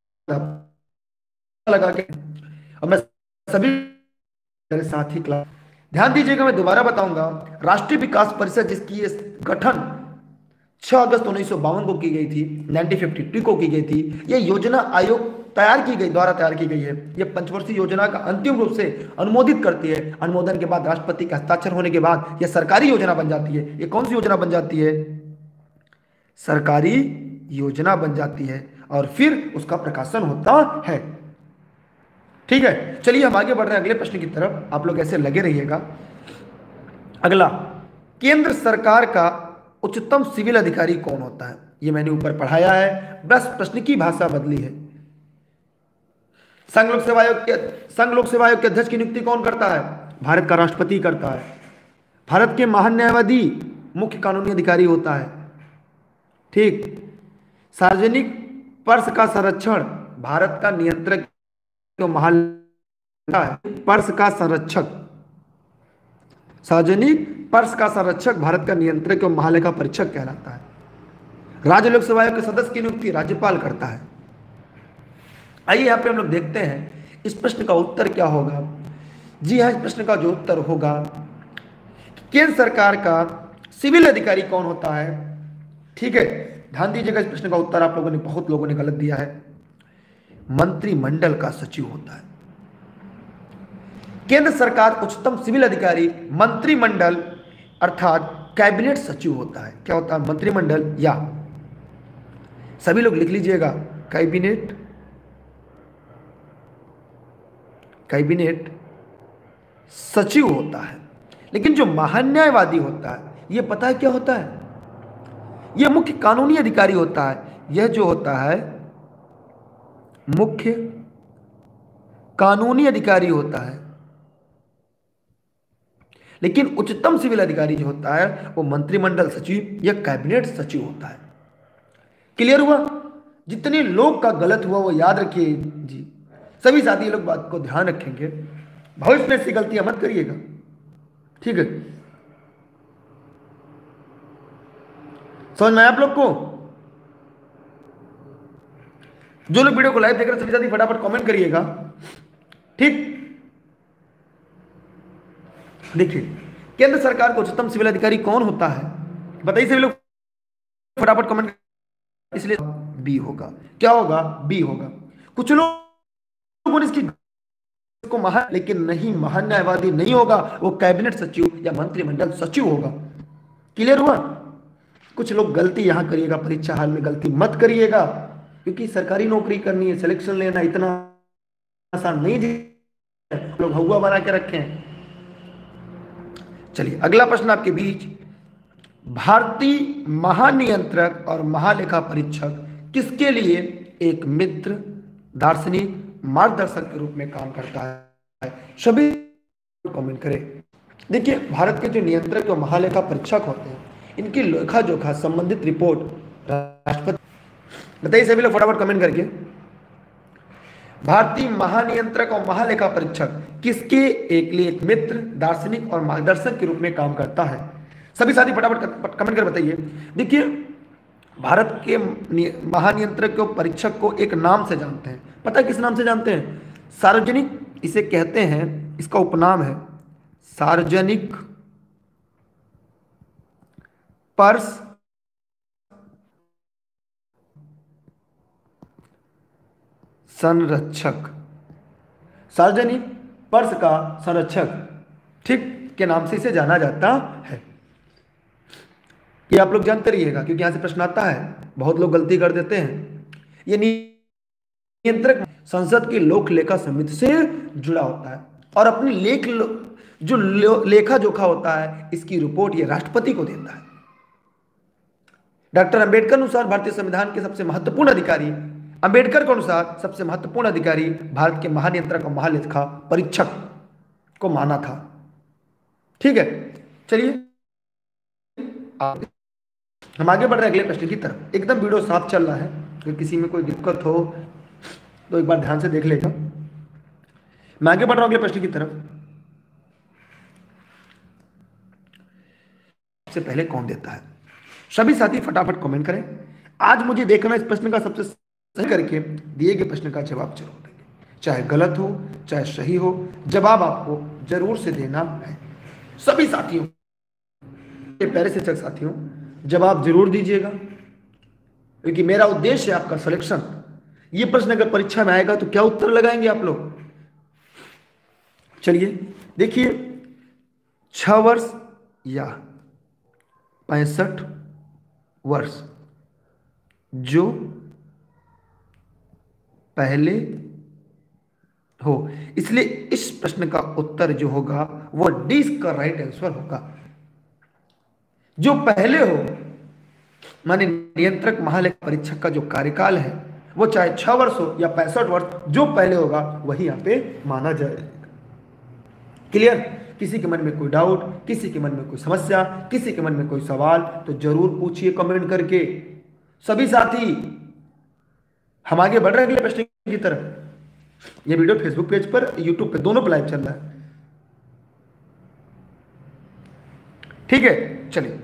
लगा के। और मैं सभी मेरे साथी क्लास ध्यान दीजिएगा, मैं दोबारा बताऊंगा। राष्ट्रीय विकास परिषद जिसकी ये गठन छह अगस्त उन्नीस सौ बावन को की गई थी, उन्नीस सौ बावन को की गई थी। यह योजना आयोग तैयार की गई द्वारा तैयार की गई है। यह पंचवर्षीय योजना का अंतिम रूप से अनुमोदित करती है। अनुमोदन के बाद राष्ट्रपति के हस्ताक्षर होने के बाद यह सरकारी योजना बन जाती है। यह कौन सी योजना बन जाती है, सरकारी योजना बन जाती है, और फिर उसका प्रकाशन होता है। ठीक है, चलिए हम आगे बढ़ रहे हैं अगले प्रश्न की तरफ, आप लोग ऐसे लगे रहिएगा। अगला, केंद्र सरकार का उच्चतम सिविल अधिकारी कौन होता है। यह मैंने ऊपर पढ़ाया है, बस प्रश्न की भाषा बदली है। संघ लोक सेवा आयोग के संघ लोक सेवा आयोग के अध्यक्ष की नियुक्ति कौन करता है, भारत का राष्ट्रपति करता है। भारत के महान न्यायवादी मुख्य कानूनी अधिकारी होता है। ठीक, सार्वजनिक पर्स का संरक्षण भारत का नियंत्रक महाल पर्स का संरक्षक सार्वजनिक पर्स का संरक्षक भारत का नियंत्रक एवं महालेखा परीक्षक कहलाता है। राज्य लोक सेवा आयोग के सदस्य की नियुक्ति राज्यपाल करता है। आइए यहाँ पे हम लोग देखते हैं इस प्रश्न का उत्तर क्या होगा। जी हाँ, इस प्रश्न का जो उत्तर होगा, केंद्र सरकार का सिविल अधिकारी कौन होता है। ठीक है, ध्यान दीजिएगा, इस प्रश्न का उत्तर आप लोगों ने बहुत लोगों ने गलत दिया है। मंत्रिमंडल का सचिव होता है। केंद्र सरकार उच्चतम सिविल अधिकारी मंत्रिमंडल अर्थात कैबिनेट सचिव होता है। क्या होता है, मंत्रिमंडल, या सभी लोग लिख लीजिएगा, कैबिनेट कैबिनेट सचिव होता है। लेकिन जो महान न्यायवादी होता है, यह पता है क्या होता है, यह मुख्य कानूनी अधिकारी होता है। यह जो होता है मुख्य कानूनी अधिकारी होता है। लेकिन उच्चतम सिविल अधिकारी जो होता है वो मंत्रिमंडल सचिव या कैबिनेट सचिव होता है। क्लियर हुआ? जितने लोग का गलत हुआ वो याद रखिए जी, सभी साथी लोग बात को ध्यान रखेंगे, भविष्य में ऐसी गलतियां मत करिएगा। ठीक है, समझ में आया आप लोग को? जो लोग वीडियो को लाइव देख रहे हैं सभी साथी फटाफट कमेंट करिएगा। ठीक, देखिए केंद्र सरकार का उच्चतम सिविल अधिकारी कौन होता है, बताइए सभी लोग फटाफट कमेंट। इसलिए बी होगा। क्या होगा, बी होगा। कुछ लोग लोगों ने इसकी को महान, लेकिन नहीं, महान न्यायवादी नहीं होगा, वो कैबिनेट सचिव या मंत्रिमंडल सचिव होगा। क्लियर हुआ? कुछ लोग गलती यहां करिएगा, परीक्षा हाल में गलती मत करिएगा, क्योंकि सरकारी नौकरी करनी है, सिलेक्शन लेना इतना आसान नहीं जी, लोग हवा बना के रखे हैं। चलिए अगला प्रश्न आपके बीच, भारतीय महानियंत्रक और महालेखा परीक्षक किसके लिए एक मित्र, दार्शनिक, मार्गदर्शक के रूप में काम करता है? सभी कमेंट करें। देखिए, भारत के जो नियंत्रक और महालेखा परीक्षक होते हैं, इनकी लेखा जोखा संबंधित रिपोर्ट राष्ट्रपति, बताइए सभी लोग फटाफट कमेंट करके, भारतीय महानियंत्रक और महालेखा परीक्षक किसके एक लिए एक मित्र, दार्शनिक और मार्गदर्शक के रूप में काम करता है? सभी साथी फटाफट कमेंट कर बताइए। देखिए, भारत के महानियंत्रक और परीक्षक को एक नाम से जानते हैं, पता है किस नाम से जानते हैं? सार्वजनिक इसे कहते हैं, इसका उपनाम है सार्वजनिक पर्स संरक्षक, सार्वजनिक पर्स का संरक्षक, ठीक, के नाम से इसे जाना जाता है। ये आप लोग जानते रहिएगा, क्योंकि यहां से प्रश्न आता है, बहुत लोग गलती कर देते हैं। ये नियंत्रक संसद की लोक लेखा समिति से जुड़ा होता है और अपनी लेख जो लेखा जोखा होता है, इसकी रिपोर्ट ये राष्ट्रपति को देता है। डॉक्टर अंबेडकर अनुसार भारतीय संविधान के सबसे महत्वपूर्ण अधिकारी, अंबेडकर के अनुसार सबसे महत्वपूर्ण अधिकारी भारत के महानियंत्रक और महालेखा परीक्षक को माना था। ठीक है, चलिए हम आगे बढ़ रहे हैं अगले प्रश्न की तरफ। एकदम वीडियो साफ चल रहा है, अगर किसी में कोई दिक्कत हो तो एक बार ध्यान से देख लेगा। मैं आगे बढ़ रहा हूं अगले प्रश्न की तरफ। सबसे पहले कौन देता है? सभी साथी फटाफट कमेंट करें। आज मुझे देखना इस प्रश्न का सबसे सही करके दिए गए प्रश्न का जवाब जरूर देंगे, चाहे गलत हो चाहे सही हो, जवाब आपको जरूर से देना है। सभी साथियों, प्यारे शिक्षक साथियों, जवाब जरूर दीजिएगा, क्योंकि मेरा उद्देश्य है आपका सिलेक्शन। ये प्रश्न अगर परीक्षा में आएगा तो क्या उत्तर लगाएंगे आप लोग? चलिए देखिए, छह वर्ष या पैंसठ वर्ष जो पहले हो, इसलिए इस प्रश्न का उत्तर जो होगा वो डी का राइट आंसर होगा। जो पहले हो, माने नियंत्रक महालेखा परीक्षक का जो कार्यकाल है वो चाहे छह वर्ष हो या पैंसठ वर्ष, जो पहले होगा वही यहां पे माना जाएगा। क्लियर? किसी के मन में कोई डाउट, किसी के मन में कोई समस्या, किसी के मन में कोई सवाल, तो जरूर पूछिए कमेंट करके। सभी साथी हम आगे बढ़ रहे हैं अगले प्रश्न की तरफ। यह वीडियो फेसबुक पेज पर, यूट्यूब पे, दोनों पे लाइव चल रहा है। ठीक है, चलिए,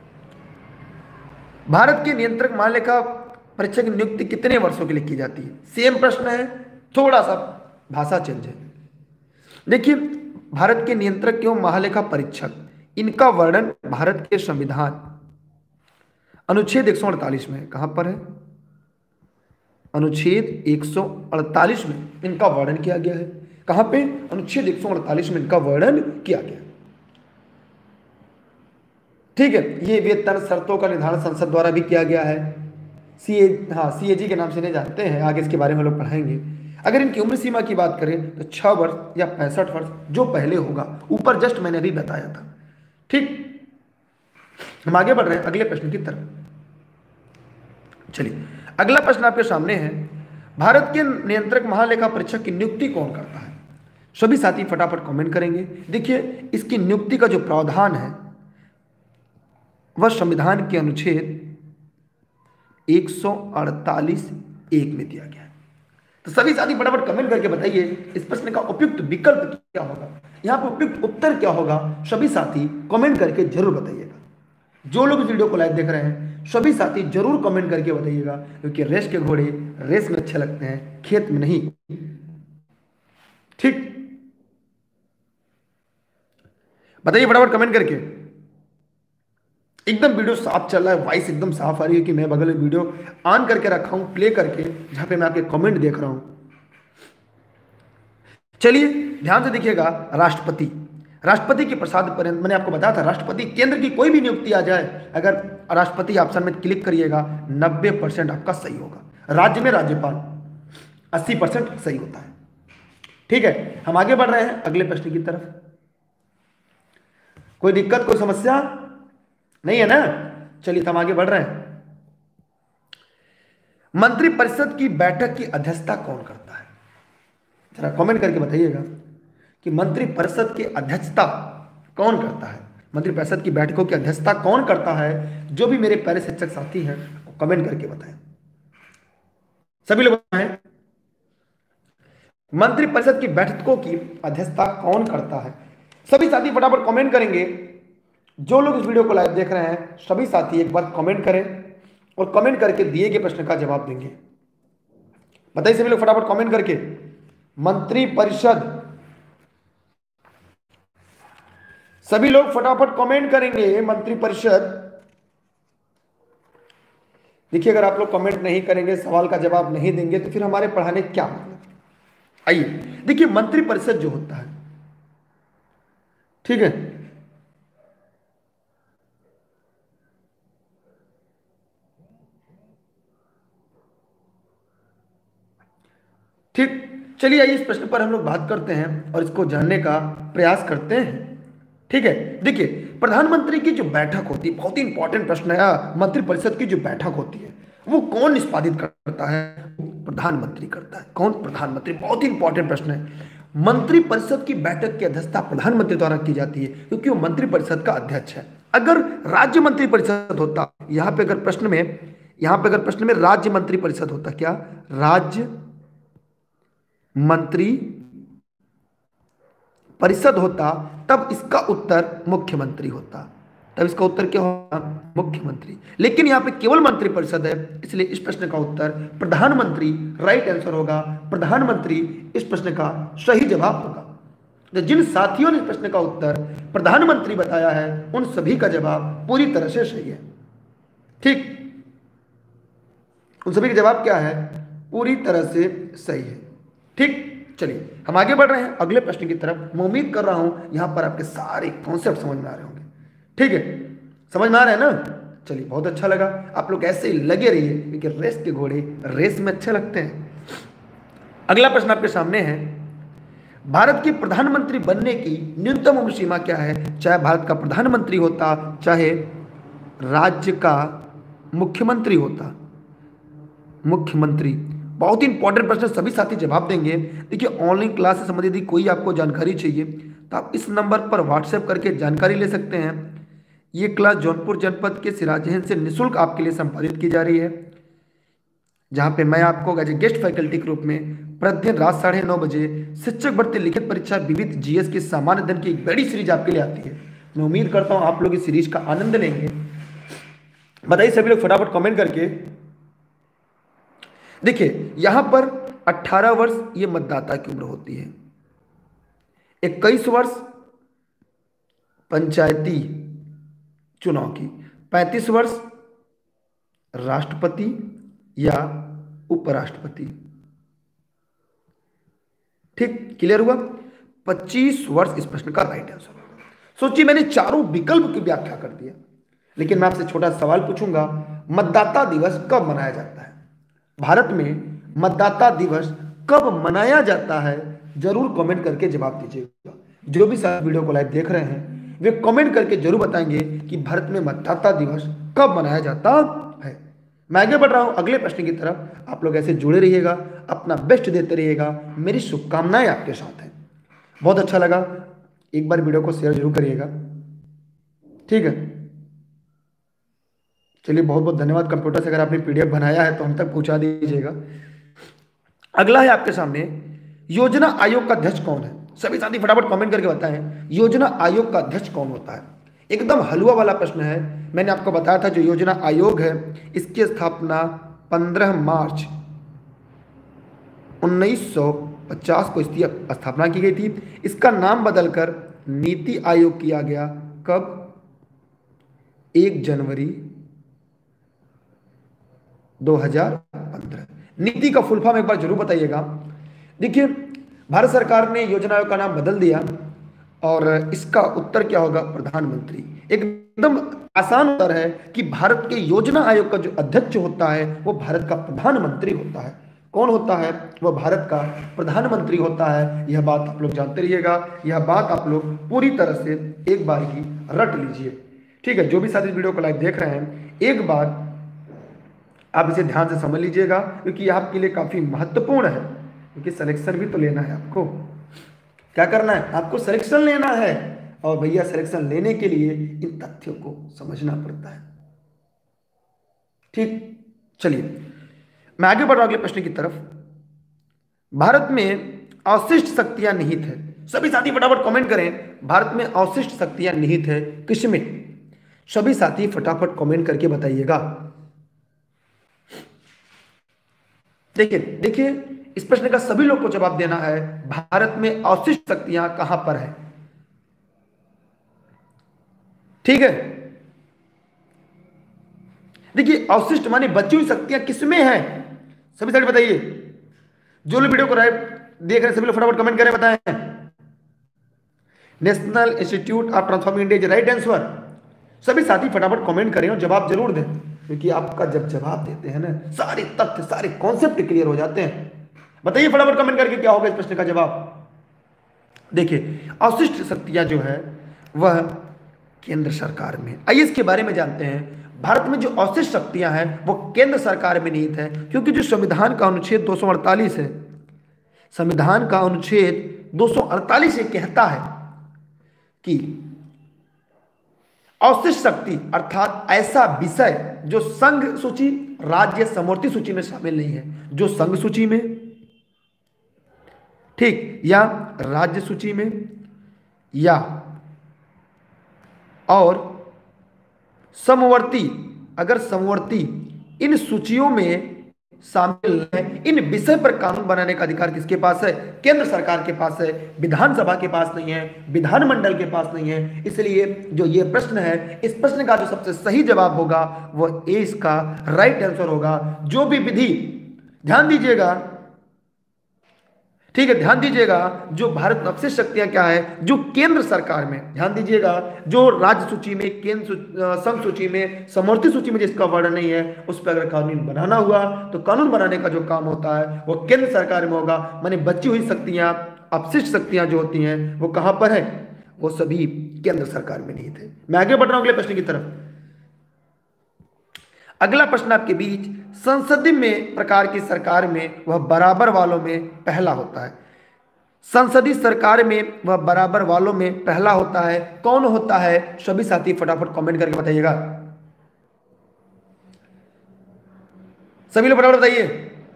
भारत के नियंत्रक महालेखा परीक्षक की नियुक्ति कितने वर्षों के लिए की जाती है? सेम प्रश्न है, थोड़ा सा भाषा चेंज है। देखिए, भारत के नियंत्रक एवं महालेखा परीक्षक, इनका वर्णन भारत के संविधान अनुच्छेद एक सौ अड़तालीस में, कहां पर है? अनुच्छेद एक सौ अड़तालीस में इनका वर्णन किया गया है। कहां पे? अनुच्छेद एक सौ अड़तालीस में इनका वर्णन किया गया। ठीक है, ये वेतन शर्तों का निर्धारण संसद द्वारा भी किया गया है। सीए, हाँ, सीएजी के नाम से नहीं जानते हैं, आगे इसके बारे में लोग पढ़ाएंगे। अगर इनकी उम्र सीमा की बात करें तो छह वर्ष या पैंसठ वर्ष, जो पहले होगा। ऊपर जस्ट मैंने अभी बताया था। ठीक, हम आगे बढ़ रहे हैं अगले प्रश्न की तरफ। चलिए, अगला प्रश्न आपके सामने है, भारत के नियंत्रक महालेखा परीक्षक की नियुक्ति कौन करता है? सभी साथी फटाफट कमेंट करेंगे। देखिए, इसकी नियुक्ति का जो प्रावधान है वह संविधान के अनुच्छेद एक सौ अड़तालीस एक में दिया गया है। तो सभी साथी फटाफट कमेंट करके बताइए इस प्रश्न का उपयुक्त विकल्प क्या होगा, यहां पर उपयुक्त उत्तर क्या होगा। सभी साथी कमेंट करके जरूर बताइएगा। जो लोग इस वीडियो को लाइव देख रहे हैं, सभी साथी जरूर कमेंट करके बताइएगा, क्योंकि रेस के घोड़े रेस में अच्छे लगते हैं, खेत में नहीं। ठीक, बताइए फटाफट कमेंट करके। एकदम वीडियो साफ चल रहा है, वॉइस एकदम साफ आ रही है कि मैं बगल में वीडियो ऑन करके रखा हूं, प्ले करके, जहां पे मैं आपके कमेंट देख रहा हूं। चलिए ध्यान से देखिएगा, राष्ट्रपति राष्ट्रपति के प्रसाद पर मैंने आपको बताया था, राष्ट्रपति केंद्र की कोई भी नियुक्ति आ जाए, अगर राष्ट्रपति ऑप्शन में क्लिक करिएगा नब्बे परसेंट आपका सही होगा। राज्य में राज्यपाल अस्सी परसेंट सही होता है। ठीक है, हम आगे बढ़ रहे हैं अगले प्रश्न की तरफ। कोई दिक्कत, कोई समस्या नहीं है ना? चलिए हम आगे बढ़ रहे हैं। मंत्रिपरिषद की बैठक की अध्यक्षता कौन करता है? जरा कमेंट करके बताइएगा कि मंत्रिपरिषद की अध्यक्षता कौन करता है। मंत्रिपरिषद की बैठकों की अध्यक्षता कौन करता है? जो भी मेरे प्यारे शिक्षक साथी हैं वो कमेंट करके बताएं। सभी लोग बताएं, मंत्रिपरिषद की बैठकों की अध्यक्षता कौन करता है? सभी साथी फटाफट कमेंट करेंगे। जो लोग इस वीडियो को लाइव देख रहे हैं सभी साथी एक बार कमेंट करें और कमेंट करके दिए गए प्रश्न का जवाब देंगे। बताइए सभी लोग फटाफट कमेंट करके, मंत्रिपरिषद, सभी लोग फटाफट कमेंट करेंगे मंत्रिपरिषद। देखिए अगर आप लोग कमेंट नहीं करेंगे, सवाल का जवाब नहीं देंगे तो फिर हमारे पढ़ाने क्या मतलब। आइए देखिए, मंत्रिपरिषद जो होता है, ठीक है, ठीक, चलिए आइए इस प्रश्न पर हम लोग बात करते हैं और इसको जानने का प्रयास करते हैं। ठीक है, देखिए प्रधानमंत्री की जो बैठक होती है, बहुत ही इंपॉर्टेंट प्रश्न है। मंत्रिपरिषद की जो बैठक होती है वो कौन निष्पादित करता है? प्रधानमंत्री करता है। कौन? प्रधानमंत्री। बहुत ही इंपॉर्टेंट प्रश्न है। मंत्रिपरिषद की बैठक की अध्यक्षता प्रधानमंत्री द्वारा की जाती है क्योंकि वो मंत्रिपरिषद का अध्यक्ष है। अगर राज्य मंत्रिपरिषद होता, यहां पे अगर प्रश्न में यहां पे अगर प्रश्न में राज्य मंत्रिपरिषद होता, क्या राज्य मंत्री परिषद होता, तब इसका उत्तर मुख्यमंत्री होता। तब इसका उत्तर क्या होगा? मुख्यमंत्री। लेकिन यहां पे केवल मंत्री परिषद है, इसलिए इस प्रश्न का उत्तर प्रधानमंत्री राइट आंसर होगा। प्रधानमंत्री इस प्रश्न का सही जवाब होगा। तो जिन साथियों ने इस प्रश्न का उत्तर प्रधानमंत्री बताया है उन सभी का जवाब पूरी तरह से सही है। ठीक, उन सभी का जवाब क्या है? पूरी तरह से सही है। ठीक, चलिए हम आगे बढ़ रहे हैं अगले प्रश्न की तरफ। मैं उम्मीद कर रहा हूं यहां पर आपके सारे कॉन्सेप्ट समझ में आ रहे होंगे। ठीक है, समझ में आ रहे हैं ना? चलिए बहुत अच्छा लगा। आप लोग ऐसे ही लगे रहिए क्योंकि रेस के घोड़े रेस में अच्छे लगते हैं। अगला प्रश्न आपके सामने है, भारत के प्रधानमंत्री बनने की न्यूनतम उम्र सीमा क्या है? चाहे भारत का प्रधानमंत्री होता, चाहे राज्य का मुख्यमंत्री होता। मुख्यमंत्री, बहुत ही इंपॉर्टेंट प्रश्न, सभी साथी जवाब देंगे। देखिए ऑनलाइन क्लास से संबंधित यदि कोई आपको जानकारी चाहिए तो आप इस नंबर पर व्हाट्सएप करके जानकारी ले सकते हैं। ये क्लास जौनपुर जनपद के सिराजहन से निःशुल्क आपके लिए संपादित की जा रही है, जहां पे मैं आपको एज ए गेस्ट फैकल्टी के रूप में प्रतिदिन रात साढ़े नौ बजे शिक्षक भर्ती लिखित परीक्षा विविध जीएस की सामान्य अध्ययन की एक बड़ी सीरीज आपके लिए आती है। मैं उम्मीद करता हूं आप लोग इस सीरीज का आनंद लेंगे। बताइए सभी लोग फटाफट कमेंट करके। देखिए यहां पर अठारह वर्ष ये मतदाता की उम्र होती है, इक्कीस वर्ष पंचायती चुनाव की, पैंतीस वर्ष राष्ट्रपति या उपराष्ट्रपति। ठीक, क्लियर हुआ? पच्चीस वर्ष इस प्रश्न का राइट आंसर होगा। सोचिए मैंने चारों विकल्प की व्याख्या कर दिया, लेकिन मैं आपसे छोटा सवाल पूछूंगा, मतदाता दिवस कब मनाया जाता है? भारत में मतदाता दिवस कब मनाया जाता है? जरूर कमेंट करके जवाब दीजिएगा। जो भी साथ वीडियो को लाइव देख रहे हैं वे कमेंट करके जरूर बताएंगे कि भारत में मतदाता दिवस कब मनाया जाता है। मैं आगे बढ़ रहा हूं अगले प्रश्न की तरफ। आप लोग ऐसे जुड़े रहिएगा, अपना बेस्ट देते रहिएगा, मेरी शुभकामनाएं आपके साथ हैं। बहुत अच्छा लगा, एक बार वीडियो को शेयर जरूर करिएगा। ठीक है, चलिए बहुत बहुत धन्यवाद। कंप्यूटर से अगर आपने पीडीएफ बनाया है तो हम तक पहुंचा दीजिएगा। अगला है आपके सामने, योजना आयोग का अध्यक्ष कौन है? सभी साथी फटाफट कमेंट करके बताएं, योजना आयोग का अध्यक्ष कौन होता है? एकदम हलवा वाला प्रश्न है। मैंने आपको बताया था जो योजना आयोग है इसकी स्थापना पंद्रह मार्च उन्नीस सौ पचास को इसकी स्थापना की गई थी। इसका नाम बदलकर नीति आयोग किया गया। कब? एक जनवरी दो हज़ार पंद्रह। नीति का फुल फॉर्म एक बार जरूर बताइएगा। देखिए भारत सरकार ने योजना आयोग का नाम बदल दिया और इसका उत्तर क्या होगा? प्रधानमंत्री। एकदम आसान उत्तर है कि भारत के योजना आयोग का जो अध्यक्ष होता है वो भारत का प्रधानमंत्री होता है। कौन होता है? वह भारत का प्रधानमंत्री होता है। यह बात आप लोग जानते रहिएगा, यह बात आप लोग पूरी तरह से एक बार की रट लीजिए। ठीक है, जो भी साथी वीडियो को लाइव देख रहे हैं, एक बार आप इसे ध्यान से समझ लीजिएगा, क्योंकि यह आपके लिए काफी महत्वपूर्ण है, क्योंकि सिलेक्शन भी तो लेना है आपको। क्या करना है? आपको सिलेक्शन लेना है, और भैया सिलेक्शन लेने के लिए इन तथ्यों को समझना पड़ता है। ठीक, चलिए मैं आगे बढ़ रहा हूं अगले प्रश्न की तरफ। भारत में अवशिष्ट शक्तियां निहित है। सभी साथी फटाफट कमेंट करें, भारत में अवशिष्ट शक्तियां निहित है किसमें? सभी साथी फटाफट कमेंट करके बताइएगा। देखिए देखिए इस प्रश्न का सभी लोग को जवाब देना है। भारत में अवशिष्ट शक्तियां कहां पर है? ठीक है, देखिए अवशिष्ट माने बची हुई शक्तियां किसमें है? सभी साथी बताइए। जो लोग वीडियो को राइट देख रहे हैं सभी लोग फटाफट कमेंट करें, बताएं। National institute of transforming India is right answer. सभी साथी फटाफट कमेंट करें और जवाब जरूर दें, क्योंकि आपका जब जवाब देते हैं ना, सारे तथ्य सारे कॉन्सेप्ट क्लियर हो जाते हैं। बताइए फटाफट कमेंट करके क्या होगा इस प्रश्न का जवाब। देखिए अवशिष्ट शक्तियां जो है वह केंद्र सरकार में। आइए इसके बारे में जानते हैं। भारत में जो अवशिष्ट शक्तियां हैं वो केंद्र सरकार में निहित है, क्योंकि जो संविधान का अनुच्छेद दो सौ अड़तालीस है, संविधान का अनुच्छेद दो सौ अड़तालीस ये कहता है कि अवशिष्ट शक्ति अर्थात ऐसा विषय जो संघ सूची, राज्य समवर्ती सूची में शामिल नहीं है, जो संघ सूची में, ठीक, या राज्य सूची में, या और समवर्ती, अगर समवर्ती इन सूचियों में शामिल है, इन विषय पर कानून बनाने का अधिकार किसके पास है? केंद्र सरकार के पास है। विधानसभा के पास नहीं है, विधानमंडल के पास नहीं है। इसलिए जो ये प्रश्न है, इस प्रश्न का जो सबसे सही जवाब होगा वह ए इसका राइट आंसर होगा। जो भी विधि, ध्यान दीजिएगा, ठीक है, ध्यान दीजिएगा, जो भारत में अवशिष्ट शक्तियां क्या है, जो केंद्र सरकार में, ध्यान दीजिएगा, जो राज्य सूची में, केंद्र संघ सूची में, समवर्ती सूची में जिसका वर्णन नहीं है, उस पर अगर कानून बनाना हुआ तो कानून बनाने का जो काम होता है वो केंद्र सरकार में होगा। माने बची हुई शक्तियां, अवशिष्ट शक्तियां जो होती हैं वो कहां पर है? वो सभी केंद्र सरकार में नहीं थे। मैं आगे बढ़ रहा हूं अगले प्रश्न की तरफ। अगला प्रश्न आपके बीच, संसदीय में प्रकार की सरकार में वह बराबर वालों में पहला होता है। संसदीय सरकार में वह बराबर वालों में पहला होता है। कौन होता है? सभी साथी फटाफट कमेंट करके बताइएगा। सभी लोग फटाफट बताइए।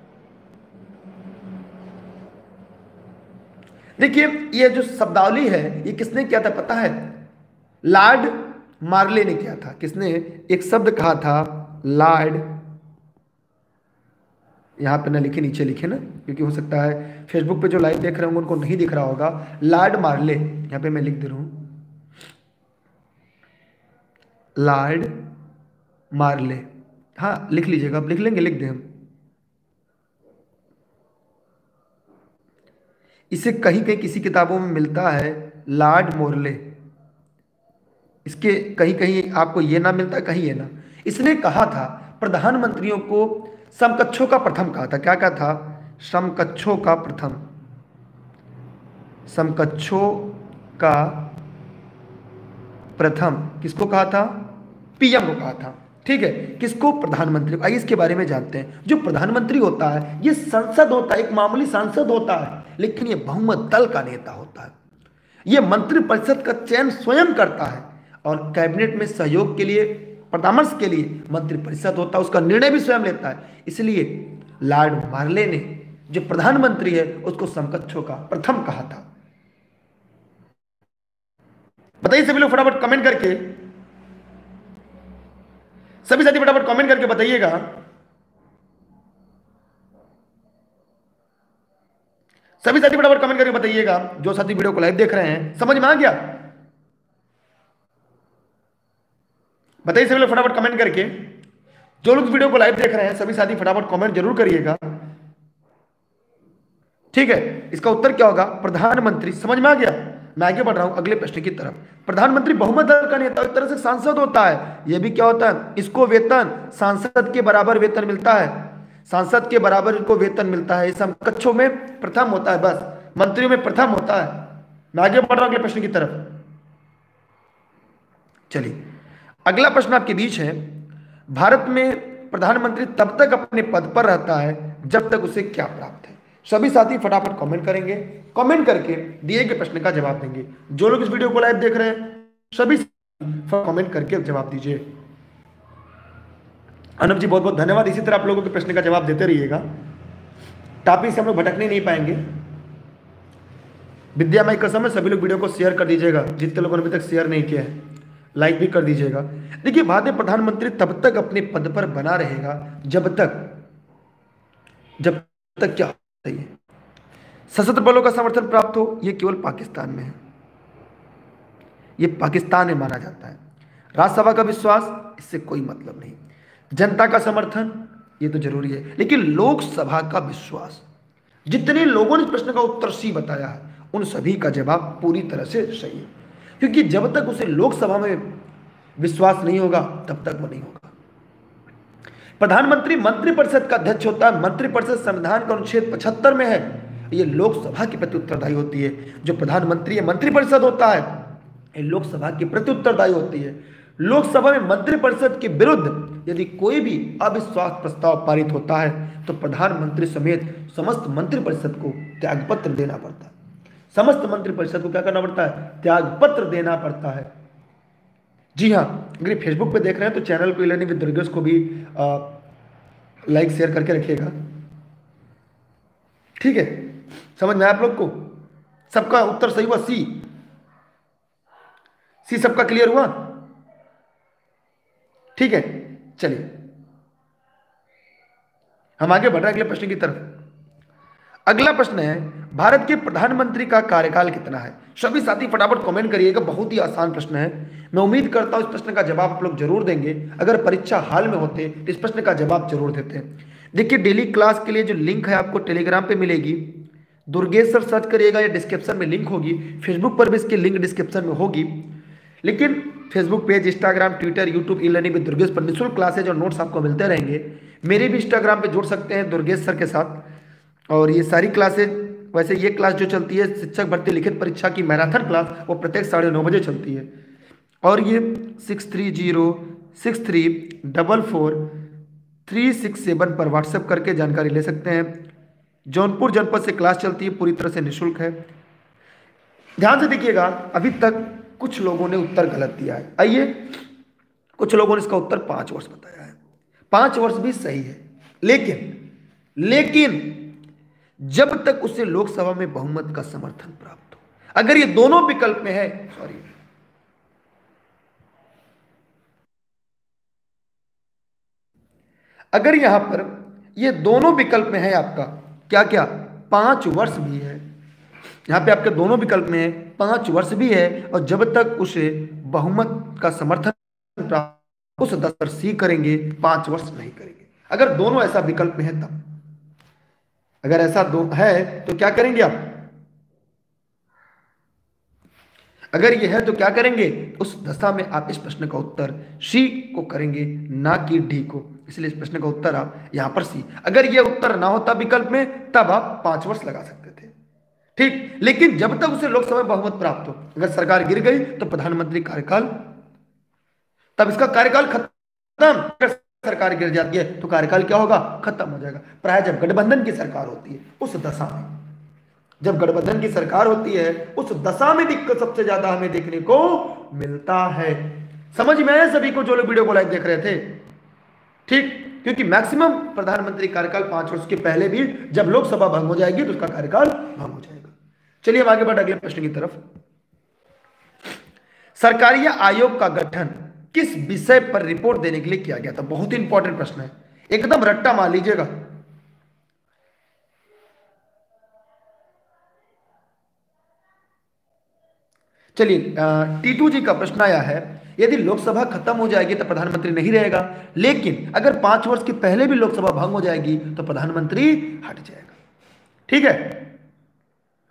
देखिए ये जो शब्दावली है ये किसने किया था पता है? लॉर्ड मार्ले ने किया था। किसने? एक शब्द कहा था लॉर्ड, यहां पे ना लिखे, नीचे लिखे ना, क्योंकि हो सकता है फेसबुक पे जो लाइव देख रहे होंगे उनको नहीं दिख रहा होगा। लॉर्ड मार्ले, यहां पे मैं लिख दे रहा हूं, लॉर्ड मार्ले। हाँ लिख लीजिएगा, आप लिख लेंगे, लिख दें हम। इसे कहीं कहीं किसी किताबों में मिलता है लॉर्ड मोरले, इसके कहीं कहीं आपको ये ना मिलता, कहीं ये ना। इसने कहा था प्रधानमंत्रियों को समकक्षों का प्रथम कहा था। क्या कहा था? समकक्षों का प्रथम, समकक्षों का प्रथम किसको कहा था? पीएम को कहा था। ठीक है, किसको? प्रधानमंत्री को। आइए इसके बारे में जानते हैं। जो प्रधानमंत्री होता है ये संसद होता है, एक मामूली सांसद होता है, लेकिन ये बहुमत दल का नेता होता है। ये मंत्रिपरिषद का चयन स्वयं करता है और कैबिनेट में सहयोग के लिए, परामर्श के लिए मंत्रिपरिषद होता है, उसका निर्णय भी स्वयं लेता है। इसलिए लॉर्ड मार्ले ने जो प्रधानमंत्री है उसको समकक्षों का प्रथम कहा था। बताइए सभी लोग फटाफट कमेंट करके, सभी साथी फटाफट कमेंट करके बताइएगा। सभी साथी फटाफट कमेंट करके बताइएगा। जो साथी वीडियो को लाइव देख रहे हैं, समझ में आ गया? बताइए सभी लोग फटाफट कमेंट करके। जो लोग वीडियो को लाइव देख रहे हैं सभी साथी फटाफट कमेंट जरूर करिएगा। ठीक है, इसका उत्तर क्या होगा? प्रधानमंत्री। समझ में आ गया? मैं आगे बढ़ रहा हूं अगले प्रश्न की तरफ। प्रधानमंत्री बहुमत दल का नेता, एक तरह से सांसद होता है। यह भी क्या होता है? इसको वेतन सांसद के बराबर वेतन मिलता है, सांसद के बराबर इनको वेतन मिलता है। इस कक्षों में प्रथम होता है, बस मंत्रियों में प्रथम होता है। मैं आगे बढ़ रहा हूं अगले प्रश्न की तरफ। चलिए, अगला प्रश्न आपके बीच है, भारत में प्रधानमंत्री तब तक अपने पद पर रहता है जब तक उसे क्या प्राप्त है? सभी साथी फटाफट कमेंट करेंगे, कमेंट करके दिए गए प्रश्न का जवाब देंगे। जो लोग इस वीडियो को लाइव देख रहे हैं सभी कमेंट करके जवाब दीजिए। अनुप जी बहुत बहुत धन्यवाद। इसी तरह आप लोगों के प्रश्न का जवाब देते रहिएगा, टॉपिक से हम लोग भटकने नहीं पाएंगे। विद्या माई कसम है, सभी लोग वीडियो को शेयर कर दीजिएगा, जितने लोगों ने अभी तक शेयर नहीं किया है लाइक भी कर दीजिएगा। देखिए, भारतीय प्रधानमंत्री तब तक अपने पद पर बना रहेगा जब तक जब तक क्या है, सशस्त्र बलों का समर्थन प्राप्त हो। यह केवल पाकिस्तान में है, यह पाकिस्तान में माना जाता है। राज्यसभा का विश्वास, इससे कोई मतलब नहीं। जनता का समर्थन, यह तो जरूरी है, लेकिन लोकसभा का विश्वास, जितने लोगों ने इस प्रश्न का उत्तर सी बताया है उन सभी का जवाब पूरी तरह से सही है, क्योंकि जब तक उसे लोकसभा में विश्वास नहीं होगा तब तक वो नहीं होगा। प्रधानमंत्री मंत्रिपरिषद का अध्यक्ष होता है। मंत्रिपरिषद संविधान का अनुच्छेद पचहत्तर में है। ये लोकसभा के प्रति उत्तरदायी होती है। जो प्रधानमंत्री है, मंत्रिपरिषद होता है, ये लोकसभा के प्रति उत्तरदायी होती है। लोकसभा में मंत्रिपरिषद के विरुद्ध यदि कोई भी अविश्वास प्रस्ताव पारित होता है तो प्रधानमंत्री समेत समस्त मंत्रिपरिषद को त्यागपत्र देना पड़ता है। समस्त मंत्रिपरिषद को क्या करना पड़ता है? त्यागपत्र देना पड़ता है। जी हाँ, अगर फेसबुक पे देख रहे हैं तो चैनल को लर्निंग विद दुर्गेश को भी आ, लाइक शेयर करके रखिएगा। ठीक है, समझ में आया आप लोग को? सबका उत्तर सही हुआ? सी सी सबका क्लियर हुआ? ठीक है, चलिए हम आगे बढ़ रहे हैं अगले प्रश्न की तरफ। अगला प्रश्न है, भारत के प्रधानमंत्री का कार्यकाल कितना है? सभी साथी फटाफट कमेंट करिएगा। बहुत ही आसान प्रश्न है। मैं उम्मीद करता हूं इस प्रश्न का जवाब आप लोग जरूर देंगे। अगर परीक्षा हाल में होते तो इस प्रश्न का जवाब जरूर देते हैं। देखिए, डेली क्लास के लिए जो लिंक है आपको टेलीग्राम पे मिलेगी, दुर्गेश सर सर्च करिएगा या डिस्क्रिप्शन में लिंक होगी। फेसबुक पर भी इसकी लिंक डिस्क्रिप्शन में होगी, लेकिन Facebook page, Instagram, Twitter, YouTube, e learning with Durgesh पर निःशुल्क क्लासेज और नोट्स आपको मिलते रहेंगे। मेरे भी इंस्टाग्राम पे जुड़ सकते हैं दुर्गेश सर के साथ। और ये सारी क्लासेज, वैसे ये क्लास जो चलती है शिक्षक भर्ती लिखित परीक्षा की मैराथन क्लास, वो प्रत्येक साढ़े नौ बजे चलती है। और ये six three zero six three double four three six seven पर व्हाट्सएप करके जानकारी ले सकते हैं। जौनपुर जनपद से क्लास चलती है, पूरी तरह से निःशुल्क है। ध्यान से देखिएगा, अभी तक कुछ लोगों ने उत्तर गलत दिया है। आइए, कुछ लोगों ने इसका उत्तर पांच वर्ष बताया है। पांच वर्ष भी सही है, लेकिन लेकिन जब तक उसे लोकसभा में बहुमत का समर्थन प्राप्त हो। अगर ये दोनों विकल्प में है, सॉरी अगर यहां पर ये दोनों विकल्प में है आपका क्या क्या, पांच वर्ष भी है। यहां पे आपके दोनों विकल्प में है, पांच वर्ष भी है, और जब तक उसे बहुमत का समर्थन प्राप्त उस दस वर्ष ही करेंगे, पांच वर्ष नहीं करेंगे। अगर दोनों ऐसा विकल्प में है तब, अगर ऐसा दो है तो क्या करेंगे आप? अगर ये है तो क्या करेंगे? उस दशा में आप इस प्रश्न का उत्तर सी को करेंगे, ना कि डी को। इसलिए इस प्रश्न का उत्तर आप यहां पर सी। अगर ये उत्तर ना होता विकल्प में तब आप पांच वर्ष लगा सकते थे। ठीक, लेकिन जब तक उसे लोकसभा में बहुमत प्राप्त हो, अगर सरकार गिर गई तो प्रधानमंत्री कार्यकाल, तब इसका कार्यकाल खत्म। सरकार गिर जाती है तो कार्यकाल क्या होगा? खत्म हो जाएगा। प्राय जब गठबंधन की सरकार होती है उस दशा में, जब गठबंधन की सरकार होती है उस दशा में दिक्कत सबसे ज्यादा हमें देखने को मिलता है। समझ में आया सभी को जो लोग वीडियो को लाइव देख रहे थे? ठीक, क्योंकि मैक्सिमम प्रधानमंत्री कार्यकाल पांच वर्ष के पहले भी जब लोकसभा भंग हो जाएगी तो उसका कार्यकाल भंग हो जाएगा। चलिए हम आगे बढ़े अगले प्रश्न की तरफ। सरकारी आयोग का गठन किस विषय पर रिपोर्ट देने के लिए किया गया था? बहुत ही इंपॉर्टेंट प्रश्न है, एकदम रट्टा मार लीजिएगा। चलिए, टीटू जी का प्रश्न आया है, यदि लोकसभा खत्म हो जाएगी तो प्रधानमंत्री नहीं रहेगा, लेकिन अगर पांच वर्ष के पहले भी लोकसभा भंग हो जाएगी तो प्रधानमंत्री हट जाएगा। ठीक है,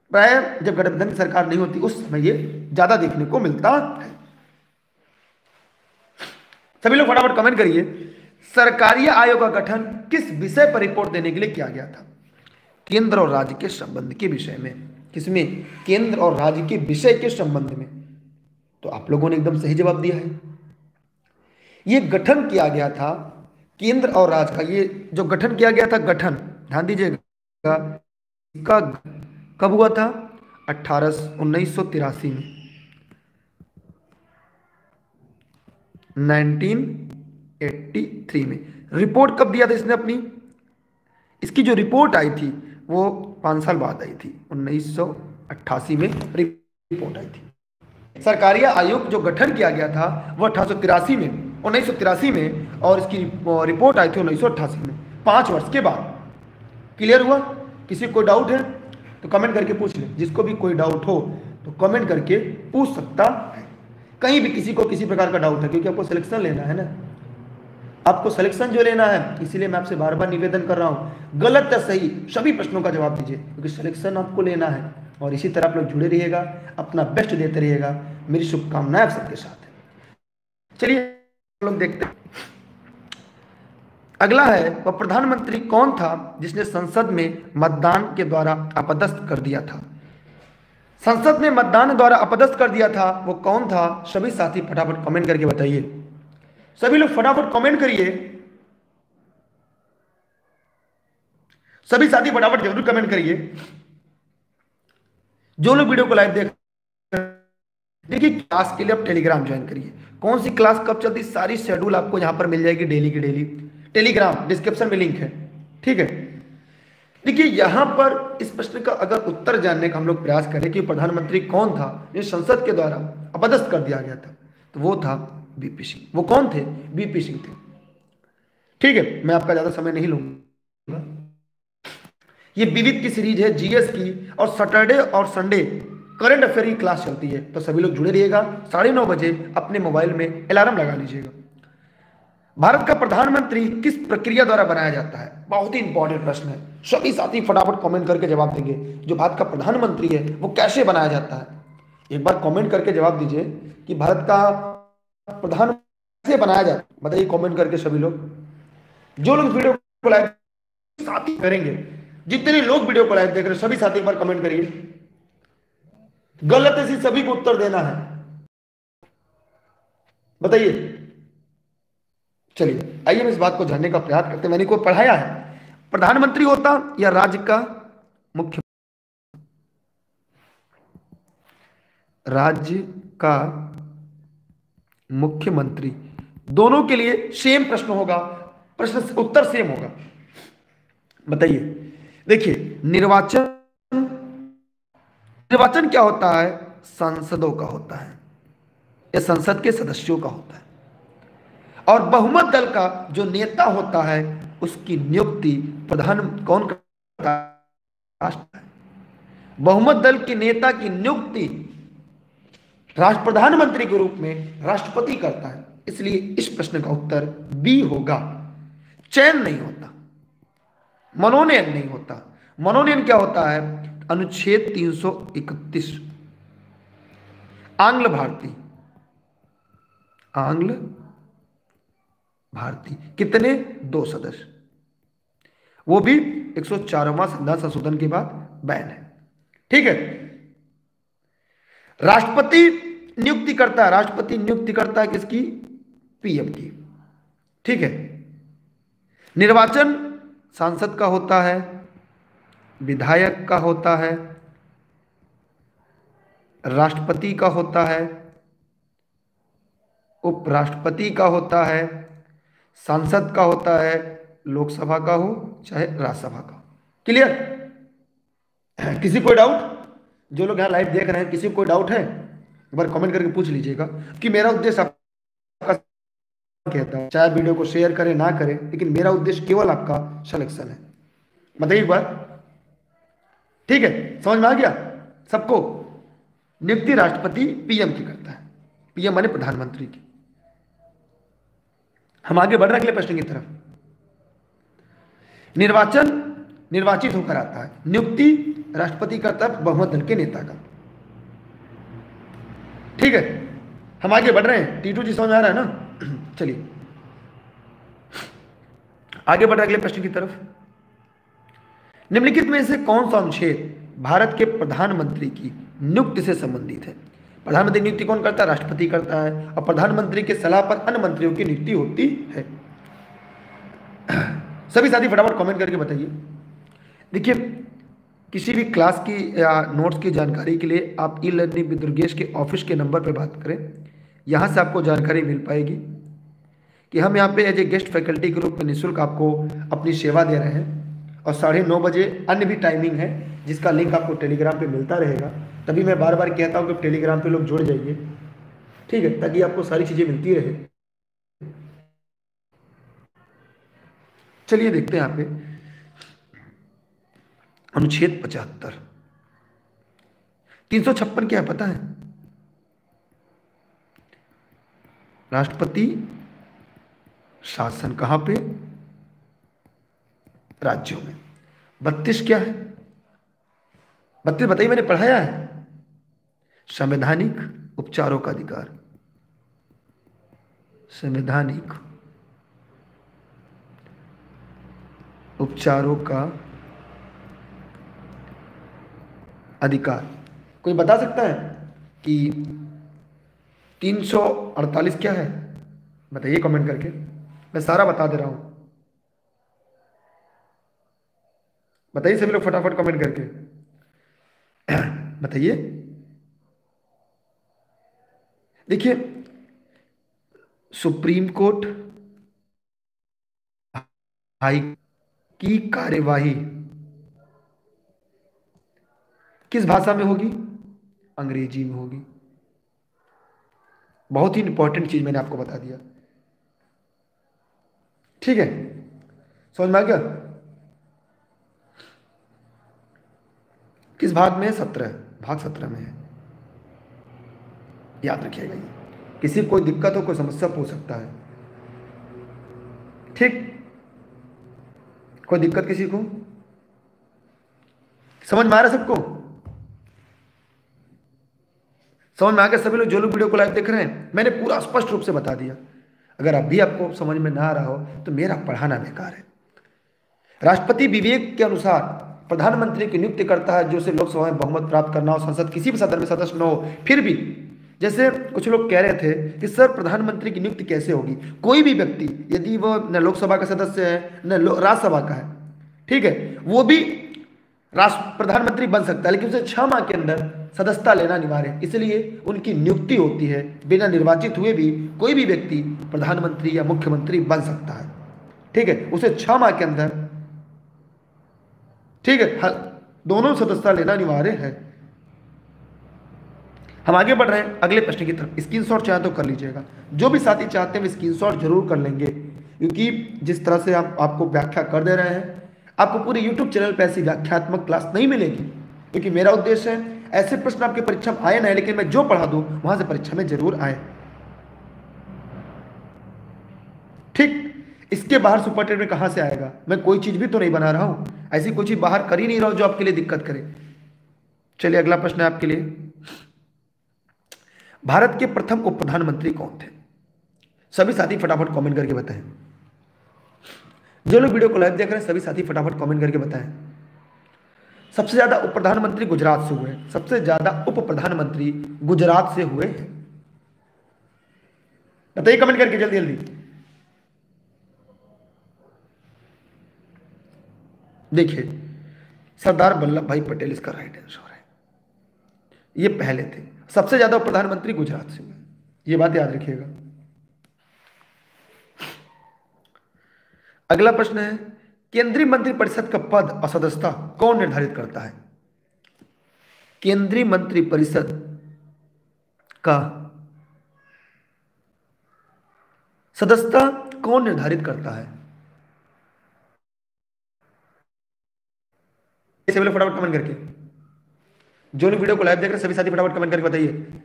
प्राय जब गठबंधन की सरकार नहीं होती उस समय ये ज्यादा देखने को मिलता है। सभी लोग फटाफट कमेंट करिए, सरकारी आयोग का गठन किस विषय पर रिपोर्ट देने के लिए किया गया था? केंद्र और राज्य के संबंध के विषय में। किसमें? केंद्र और राज्य के विषय के संबंध में। तो आप लोगों ने एकदम सही जवाब दिया है। ये गठन किया गया था केंद्र और राज्य का। ये जो गठन किया गया था, गठन ध्यान दीजिएगा, का कब हुआ था? अठारह उन्नीस सौ तिरासी में, नाइनटीन एट्टी थ्री में। रिपोर्ट कब दिया था इसने अपनी? इसकी जो रिपोर्ट आई थी वो पाँच साल बाद आई थी, उन्नीस सौ अट्ठासी में रिपोर्ट आई थी। सरकारी आयोग जो गठन किया गया था वो अठारह सौ तिरासी में, उन्नीस सौ तिरासी में, और इसकी रिपोर्ट आई थी उन्नीस सौ अट्ठासी में, पाँच वर्ष के बाद। क्लियर हुआ? किसी को डाउट है तो कमेंट करके पूछ ले। जिसको भी कोई डाउट हो तो कमेंट करके पूछ सकता है। कहीं भी किसी को किसी प्रकार का डाउट है, क्योंकि आपको सिलेक्शन लेना है ना, आपको सिलेक्शन जो लेना है, इसीलिए मैं आपसे बार बार निवेदन कर रहा हूं, गलत या सही सभी प्रश्नों का जवाब दीजिए, क्योंकि सिलेक्शन आपको लेना है। और इसी तरह आप लोग जुड़े रहिएगा, अपना बेस्ट देते रहिएगा। मेरी शुभकामनाएं आप सबके साथ है। चलिए लोग देखते हैं। अगला है, वह प्रधानमंत्री कौन था जिसने संसद में मतदान के द्वारा अपदस्थ कर दिया था? संसद में मतदान द्वारा अपदस्थ कर दिया था, वो कौन था? सभी साथी फटाफट कमेंट करके बताइए। सभी लोग फटाफट कमेंट करिए। सभी साथी फटाफट जरूर कमेंट करिए। जो लोग वीडियो को लाइव देख देखिए, क्लास के लिए आप टेलीग्राम ज्वाइन करिए। कौन सी क्लास कब चलती, सारी शेड्यूल आपको यहां पर मिल जाएगी, डेली की डेली। टेलीग्राम डिस्क्रिप्शन में लिंक है, ठीक है। देखिए यहां पर इस प्रश्न का अगर उत्तर जानने का हम लोग प्रयास करें कि प्रधानमंत्री कौन था जो संसद के द्वारा अपदस्थ कर दिया गया था, तो वो था बीपी सिंह। वो कौन थे? बीपी सिंह थे। ठीक है, मैं आपका ज्यादा समय नहीं लूंगा। ये विविध की सीरीज है, जीएस की, और सैटरडे और संडे करंट अफेयर की क्लास चलती है। तो सभी लोग जुड़े रहिएगा। साढ़े नौ बजे अपने मोबाइल में अलार्म लगा लीजिएगा। भारत का प्रधानमंत्री किस प्रक्रिया द्वारा बनाया जाता है? बहुत ही इंपॉर्टेंट प्रश्न है। सभी साथी फटाफट कमेंट करके जवाब देंगे। जो भारत का प्रधानमंत्री है वो कैसे बनाया जाता है? एक बार कमेंट करके जवाब दीजिए कि भारत का प्रधानमंत्री कैसे बनाया जाता है। बताइए कमेंट करके सभी लोग। जो लोग वीडियो को लाइव साथी करेंगे, जितने लोग वीडियो को लाइव देख रहे हैं सभी साथी एक बार कमेंट करिए। गलत है सभी को उत्तर देना है, बताइए। चलिए आइए हम इस बात को जानने का प्रयास करते हैं। मैंने को पढ़ाया है, प्रधानमंत्री होता या राज्य का मुख्य राज्य का मुख्यमंत्री, दोनों के लिए सेम प्रश्न होगा, प्रश्न उत्तर सेम होगा। बताइए। देखिए निर्वाचन, निर्वाचन क्या होता है? सांसदों का होता है या संसद के सदस्यों का होता है। और बहुमत दल का जो नेता होता है उसकी नियुक्ति प्रधान कौन करता है? बहुमत दल के नेता की नियुक्ति राष्ट्र प्रधानमंत्री के रूप में राष्ट्रपति करता है। इसलिए इस प्रश्न का उत्तर बी होगा। चयन नहीं होता, मनोनयन नहीं होता। मनोनयन क्या होता है? अनुच्छेद तीन सौ इकतीस, आंग्ल भारतीय, आंग्ल भारतीय कितने? दो सदस्य, वो भी एक सौ चारवां संविधान संशोधन के बाद बैन है। ठीक है। राष्ट्रपति नियुक्ति करता है, राष्ट्रपति नियुक्ति करता है किसकी? पीएम की। ठीक है। निर्वाचन सांसद का होता है, विधायक का होता है, राष्ट्रपति का होता है, उपराष्ट्रपति का होता है, सांसद का होता है, लोकसभा का हो चाहे राज्यसभा का। क्लियर? किसी कोई डाउट? जो लोग यहाँ लाइव देख रहे हैं किसी को कोई डाउट है एक बार कमेंट करके पूछ लीजिएगा कि मेरा उद्देश्य आपका कहता है, चाहे वीडियो को शेयर करें ना करें, लेकिन मेरा उद्देश्य केवल आपका सिलेक्शन है। बताइए एक बार। ठीक है, समझ में आ गया सबको? नियुक्ति राष्ट्रपति पीएम की करता है, पीएम माने प्रधानमंत्री की। हम आगे बढ़ रहे हैं अगले प्रश्न की तरफ। निर्वाचन निर्वाचित होकर आता है, नियुक्ति राष्ट्रपति करता है बहुमत दल के नेता का। ठीक है, हम आगे बढ़ रहे हैं। टीटू जी समझ में आ रहा है ना? चलिए आगे बढ़ रहे अगले प्रश्न की तरफ। निम्नलिखित में से कौन सा अनुच्छेद भारत के प्रधानमंत्री की नियुक्ति से संबंधित है? प्रधानमंत्री नियुक्ति कौन करता है? राष्ट्रपति करता है, और प्रधानमंत्री के सलाह पर अन्य मंत्रियों की नियुक्ति होती है। सभी साथी फटाफट कमेंट करके बताइए। देखिए, किसी भी क्लास की या नोट्स की जानकारी के लिए आप ई लर्निंग विद दुर्गेश के ऑफिस के नंबर पर बात करें। यहाँ से आपको जानकारी मिल पाएगी कि हम यहाँ पे एज ए गेस्ट फैकल्टी के रूप में निःशुल्क आपको अपनी सेवा दे रहे हैं, और साढ़े नौ बजे अन्य भी टाइमिंग है जिसका लिंक आपको टेलीग्राम पे मिलता रहेगा। तभी मैं बार बार कहता हूँ कि टेलीग्राम पे लोग जुड़ जाइए, ठीक है, ताकि आपको सारी चीज़ें मिलती रहे। चलिए देखते हैं यहाँ पे अनुच्छेद पचहत्तर। तीन सौ छप्पन क्या है पता है? राष्ट्रपति शासन कहां पे? राज्यों में। बत्तीस क्या है? बत्तीस बताइए, मैंने पढ़ाया है। संवैधानिक उपचारों का अधिकार। संवैधानिक उपचारों का अधिकार। कोई बता सकता है कि तीन सौ अड़तालीस क्या है? बताइए कमेंट करके, मैं सारा बता दे रहा हूं। बताइए सभी लोग फटाफट कमेंट करके बताइए। देखिए, सुप्रीम कोर्ट हाई की कार्यवाही किस भाषा में होगी? अंग्रेजी में होगी। बहुत ही इंपॉर्टेंट चीज मैंने आपको बता दिया, ठीक है, समझ में आ गया? किस भाग में है? सत्रह, भाग सत्रह में है, याद रखिएगा। ये किसी कोई दिक्कत हो, कोई समस्या पूछ सकता है, ठीक? कोई दिक्कत किसी को? समझ में आ रहा है सबको? समझ में आ गया सभी लोग जो लोग वीडियो को लाइव देख रहे हैं? मैंने पूरा स्पष्ट रूप से बता दिया। अगर अभी आपको समझ में ना आ रहा हो तो मेरा पढ़ाना बेकार है। राष्ट्रपति विवेक के अनुसार प्रधानमंत्री की नियुक्ति करता है, जो उसे लोकसभा में बहुमत प्राप्त करना हो, संसद किसी भी सदन में सदस्य न हो। फिर भी जैसे कुछ लोग कह रहे थे कि सर प्रधानमंत्री की नियुक्ति कैसे होगी? कोई भी व्यक्ति यदि वो न लोकसभा का सदस्य है न राज्यसभा का है, ठीक है, वो भी राष्ट्र प्रधानमंत्री बन सकता है, लेकिन उसे छह माह के अंदर सदस्यता लेना अनिवार्य है। इसलिए उनकी नियुक्ति होती है। बिना निर्वाचित हुए भी कोई भी व्यक्ति प्रधानमंत्री या मुख्यमंत्री बन सकता है, ठीक है, उसे छह माह के अंदर, ठीक है, दोनों सदस्यता लेना अनिवार्य है। हम आगे बढ़ रहे हैं अगले प्रश्न की तरफ। स्क्रीनशॉट चाहे तो कर लीजिएगा, जो भी साथी चाहते हैं वे स्क्रीनशॉट जरूर कर लेंगे, क्योंकि जिस तरह से हम आपको व्याख्या कर दे रहे हैं, आपको पूरे यूट्यूब चैनल पर ऐसी व्याख्यात्मक क्लास नहीं मिलेगी, क्योंकि मेरा उद्देश्य है ऐसे प्रश्न आपके परीक्षा में आए ना, लेकिन मैं जो पढ़ा दूं वहां से परीक्षा में जरूर आए, ठीक? इसके बाहर सुपर टेट में कहां से आएगा? मैं कोई चीज भी तो नहीं बना रहा हूं, ऐसी कोई चीज बाहर कर ही नहीं रहा हूं जो आपके लिए दिक्कत करे। चलिए अगला प्रश्न है आपके लिए। भारत के प्रथम उप प्रधानमंत्री कौन थे? सभी साथी फटाफट कमेंट करके बताएं। जो लोग वीडियो को लाइव देख रहे हैं सभी साथी फटाफट कमेंट करके बताएं। सबसे ज्यादा उप प्रधानमंत्री गुजरात से हुए, सबसे ज्यादा उप प्रधानमंत्री गुजरात से हुए हैं। बताइए कमेंट करके जल्दी जल्दी। देखिए, सरदार वल्लभ भाई पटेल इसका राइट आंसर है। ये पहले थे। सबसे ज्यादा प्रधानमंत्री गुजरात से हुए, ये बात याद रखिएगा। अगला प्रश्न है, केंद्रीय मंत्रिपरिषद का पद और सदस्यता कौन निर्धारित करता है? केंद्रीय मंत्रिपरिषद का सदस्यता कौन निर्धारित करता है? सभी लोग फटाफट कमेंट करके, जो लोग वीडियो को लाइव देख रहे हैं सभी साथी फटाफट कमेंट करके बताइए।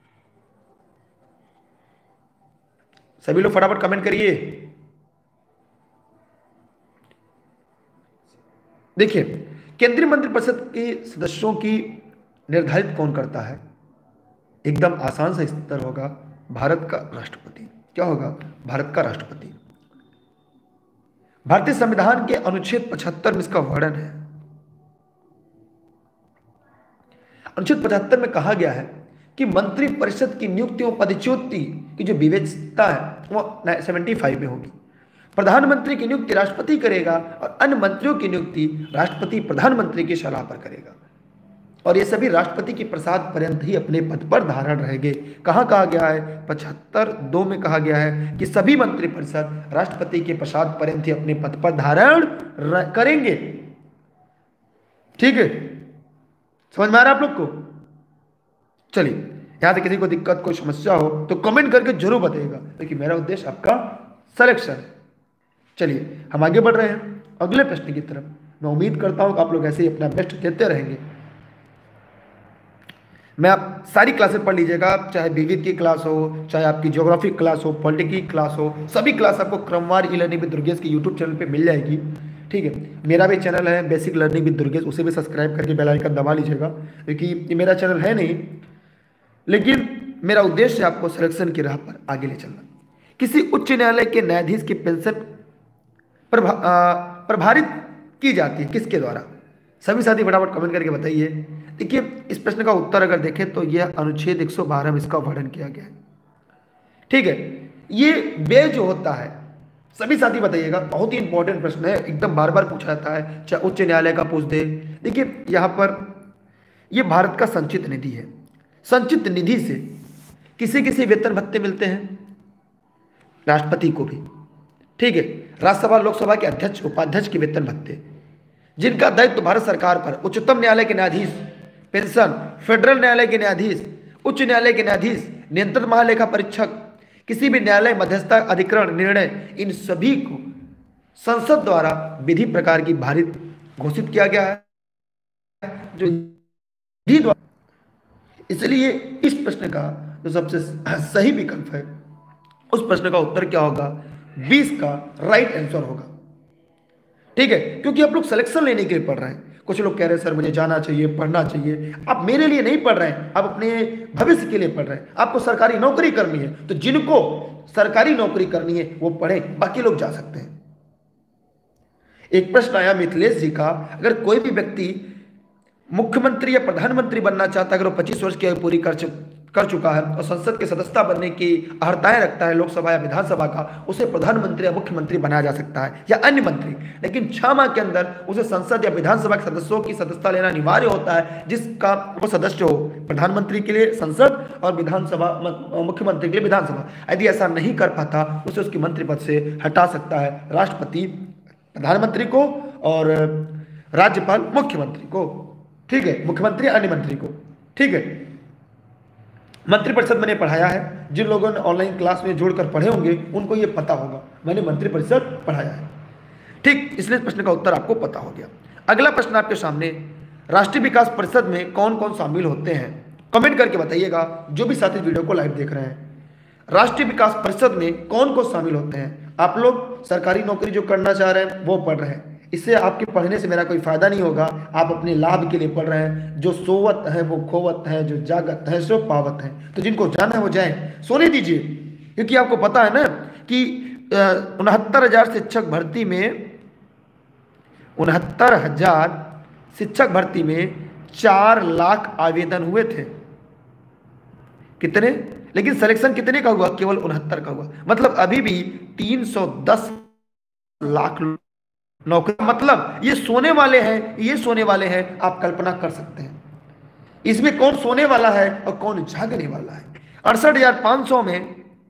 सभी लोग फटाफट कमेंट करिए। देखिए, केंद्रीय मंत्रिपरिषद के सदस्यों की निर्धारित कौन करता है? एकदम आसान सा उत्तर होगा, भारत का राष्ट्रपति। क्या होगा? भारत का राष्ट्रपति। भारतीय संविधान के अनुच्छेद पचहत्तर में इसका वर्णन है। अनुच्छेद पचहत्तर में कहा गया है कि मंत्रिपरिषद की नियुक्ति और पदच्युति की जो विवेचना है वो पचहत्तर में होगी। प्रधानमंत्री की नियुक्ति राष्ट्रपति करेगा और अन्य मंत्रियों की नियुक्ति राष्ट्रपति प्रधानमंत्री की सलाह पर करेगा, और ये सभी राष्ट्रपति की प्रसाद पर्यंत ही अपने पद पर धारण रहेंगे। कहाँ कहा गया है? पचहत्तर दो में कहा गया है कि सभी मंत्रिपरिषद राष्ट्रपति के प्रसाद पर्यंत ही अपने पद पर धारण करेंगे। ठीक है, समझ में आ रहा है आप लोग को? चलिए, यहां से किसी को दिक्कत कोई समस्या हो तो कमेंट करके जरूर बताइएगा, लेकिन मेरा उद्देश्य आपका सिलेक्शन है। चलिए हम आगे बढ़ रहे हैं अगले प्रश्न की तरफ। मैं उम्मीद करता हूं कि आप लोग ऐसे ही अपना बेस्ट देते रहेंगे। मैं आप सारी क्लासेस पढ़ लीजिएगा, चाहे विविध की क्लास हो, चाहे आपकी ज्योग्राफी क्लास हो, पॉलिटिक्स की क्लास हो, सभी क्लास आपको क्रमवार ई लर्निंग विद दुर्गेश के यूट्यूब चैनल पे मिल जाएगी। ठीक है, मेरा भी चैनल है बेसिक लर्निंग विद दुर्गेश, उसे भी सब्सक्राइब करके बेल आइकन दबा लीजिएगा, क्योंकि ये मेरा चैनल है नहीं, लेकिन मेरा उद्देश्य है आपको सिलेक्शन की राह पर आगे ले चलना। किसी उच्च न्यायालय के न्यायाधीश की पेंशन प्रभा, प्रभारित की जाती है किसके द्वारा? सभी साथी फटाफट कमेंट करके बताइए। देखिए, इस प्रश्न का उत्तर अगर देखें तो यह अनुच्छेद एक सौ बारह में इसका वर्णन किया गया है। ठीक है, ये व्यय जो होता है, सभी साथी बताइएगा, बहुत ही इंपॉर्टेंट प्रश्न है, एकदम बार बार पूछा जाता है, चाहे उच्च न्यायालय का पूछ दे। देखिए यहाँ पर यह भारत का संचित निधि है। संचित निधि से किसी किसी वेतन भत्ते मिलते हैं, राष्ट्रपति को भी। ठीक है, राज्यसभा लोकसभा के अध्यक्ष उपाध्यक्ष के वेतन भत्ते, जिनका दायित्व भारत सरकार पर, उच्चतम न्यायालय के न्यायाधीश पेंशन, फेडरल न्यायालय के न्यायाधीश, उच्च न्यायालय के न्यायाधीश, नियंत्रण महालेखा परीक्षक, किसी भी न्यायालय मध्यस्थता अधिकरण निर्णय, इन सभी को संसद द्वारा विधि प्रकार की भारित घोषित किया गया है, जो विधि द्वारा। इसलिए इस प्रश्न का जो सबसे सही विकल्प है, उस प्रश्न का उत्तर क्या होगा? बीस का राइट आंसर होगा। ठीक है, क्योंकि आप लोग सिलेक्शन लेने के लिए पढ़ रहे हैं। कुछ लोग कह रहे हैं सर मुझे जाना चाहिए, पढ़ना चाहिए। आप मेरे लिए नहीं पढ़ रहे हैं, आप अपने भविष्य के लिए पढ़ रहे हैं। आपको सरकारी नौकरी करनी है, तो जिनको सरकारी नौकरी करनी है वो पढ़ें, बाकी लोग जा सकते हैं। एक प्रश्न आया मिथिलेश जी का, अगर कोई भी व्यक्ति मुख्यमंत्री या प्रधानमंत्री बनना चाहता है, अगर वो पच्चीस वर्ष की आयु पूरी कर चु, कर चुका है और संसद के सदस्यता बनने की अर्हताएं रखता है लोकसभा या विधानसभा का, उसे प्रधानमंत्री या मुख्यमंत्री बनाया जा सकता है या अन्य मंत्री। लेकिन छह माह के अंदर उसे संसद या विधानसभा के सदस्यों की सदस्यता लेना अनिवार्य होता है, जिसका वो सदस्य हो प्रधानमंत्री के लिए संसद और विधानसभा मुख्यमंत्री के लिए विधानसभा। यदि ऐसा नहीं कर पाता, उसे उसकी मंत्री पद से हटा सकता है राष्ट्रपति प्रधानमंत्री को और राज्यपाल मुख्यमंत्री को। ठीक है, मुख्यमंत्री अन्य मंत्री को। ठीक है, मंत्रिपरिषद मैंने पढ़ाया है, जिन लोगों ने ऑनलाइन क्लास में जोड़कर पढ़े होंगे उनको ये पता होगा, मैंने मंत्रिपरिषद पढ़ाया है। ठीक, इसलिए प्रश्न का उत्तर आपको पता हो गया। अगला प्रश्न आपके सामने, राष्ट्रीय विकास परिषद में कौन कौन शामिल होते हैं? कमेंट करके बताइएगा, जो भी साथी वीडियो को लाइव देख रहे हैं। राष्ट्रीय विकास परिषद में कौन कौन शामिल होते हैं? आप लोग सरकारी नौकरी जो करना चाह रहे हैं वो पढ़ रहे हैं, इससे आपके पढ़ने से मेरा कोई फायदा नहीं होगा। आप अपने लाभ के लिए पढ़ रहे हैं। जो सोवत है वो खोवत है, जो जागत है सो पावत है। तो जिनको जाना है वो जाएं, सोने दीजिए, क्योंकि आपको पता है ना कि उनहत्तर हजार शिक्षक भर्ती में उनहत्तर हजार शिक्षक भर्ती में चार लाख आवेदन हुए थे। कितने? लेकिन सिलेक्शन कितने का हुआ? केवल उनहत्तर का हुआ। मतलब अभी भी तीन सौ दस लाख नौकरी। मतलब ये सोने वाले हैं, ये सोने वाले हैं। आप कल्पना कर सकते हैं इसमें कौन सोने वाला है और कौन जागने वाला है। अड़सठ हजार पांच सौ में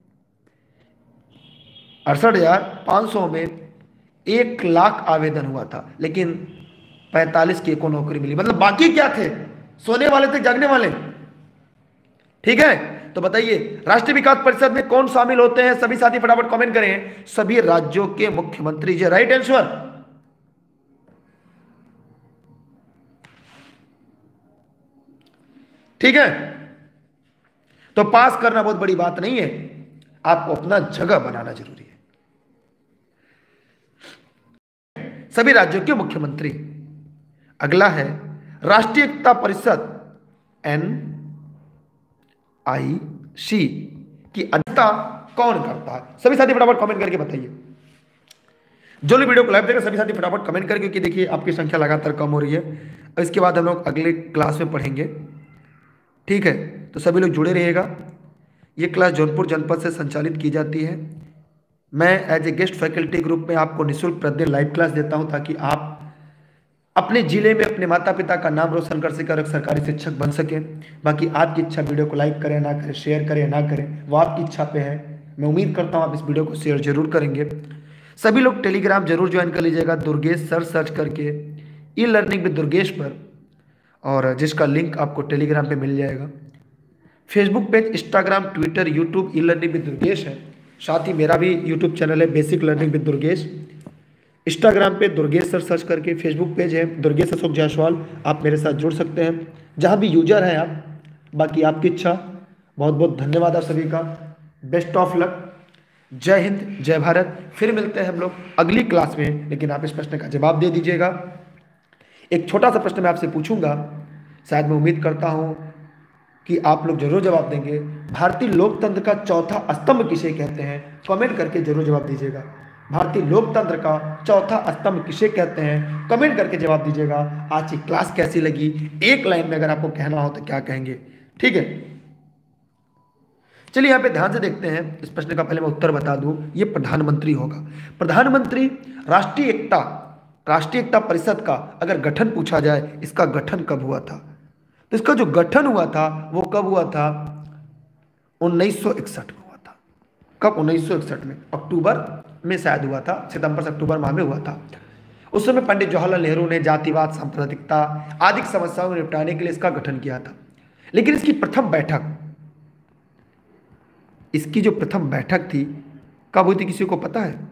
अड़सठ हजार पांच सौ में एक लाख आवेदन हुआ था, लेकिन पैंतालीस की को नौकरी मिली। मतलब बाकी क्या थे? सोने वाले थे, जागने वाले। ठीक है, तो बताइए राष्ट्रीय विकास परिषद में कौन शामिल होते हैं? सभी साथी फटाफट कमेंट करें। सभी राज्यों के मुख्यमंत्री जी, राइट आंसर। ठीक है, तो पास करना बहुत बड़ी बात नहीं है, आपको अपना जगह बनाना जरूरी है। सभी राज्यों के मुख्यमंत्री, अगला है राष्ट्रीय एकता परिषद एन आई सी की अध्यक्षता कौन करता है? सभी साथी फटाफट कमेंट करके बताइए। जो लोग वीडियो को लाइव देख रहे हैं सभी साथी फटाफट कमेंट करके, क्योंकि देखिए आपकी संख्या लगातार कम हो रही है। और इसके बाद हम लोग अगले क्लास में पढ़ेंगे, ठीक है? तो सभी लोग जुड़े रहिएगा। ये क्लास जौनपुर जनपद से संचालित की जाती है। मैं as a guest faculty group में आपको निःशुल्क प्रतिदिन लाइव क्लास देता हूं, ताकि आप अपने जिले में अपने माता पिता का नाम रोशन कर सके और एक सरकारी शिक्षक बन सके। बाकी आपकी इच्छा, वीडियो को लाइक करें ना करें, शेयर करें ना करें, वो आपकी इच्छा पे है। मैं उम्मीद करता हूँ आप इस वीडियो को शेयर जरूर करेंगे। सभी लोग टेलीग्राम जरूर ज्वाइन कर लीजिएगा, दुर्गेश सर सर्च करके ई लर्निंग विद दुर्गेश पर, और जिसका लिंक आपको टेलीग्राम पे मिल जाएगा। Facebook page, Instagram, Twitter, YouTube e learning with Durgesh है। साथ ही मेरा भी यूट्यूब चैनल है basic learning with Durgesh. Instagram पे दुर्गेश सर सर्च करके, फेसबुक पेज है दुर्गेश अशोक जायसवाल, आप मेरे साथ जुड़ सकते हैं जहाँ भी यूजर हैं आप। बाकी आपकी इच्छा। बहुत बहुत धन्यवाद आप सभी का। Best of luck. जय हिंद, जय भारत। फिर मिलते हैं हम लोग अगली क्लास में, लेकिन आप इस प्रश्न का जवाब दे दीजिएगा। एक छोटा सा प्रश्न मैं आपसे पूछूंगा, शायद मैं उम्मीद करता हूं कि आप लोग जरूर जवाब देंगे। भारतीय लोकतंत्र का चौथा स्तंभ किसे कहते हैं? कमेंट करके जरूर जवाब दीजिएगा। भारतीय लोकतंत्र का चौथा स्तंभ किसे कहते हैं? कमेंट करके जवाब दीजिएगा। आज की क्लास कैसी लगी, एक लाइन में अगर आपको कहना हो तो क्या कहेंगे? ठीक है, चलिए यहाँ पे ध्यान से देखते हैं। इस प्रश्न का पहले मैं उत्तर बता दूं, ये प्रधानमंत्री होगा। प्रधानमंत्री राष्ट्रीय एकता राष्ट्रीय एकता परिषद का अगर गठन पूछा जाए, इसका गठन कब हुआ था? तो इसका जो गठन हुआ था वो कब हुआ था? उन्नीस सौ इकसठ में हुआ था। कब? उन्नीस सौ इकसठ में अक्टूबर में शायद हुआ था, सितंबर से अक्टूबर माह में हुआ था। उस समय पंडित जवाहरलाल नेहरू ने जातिवाद, सांप्रदायिकता आदि समस्याओं को निपटाने के लिए इसका गठन किया था। लेकिन इसकी प्रथम बैठक इसकी जो प्रथम बैठक थी कब हुई थी, किसी को पता है?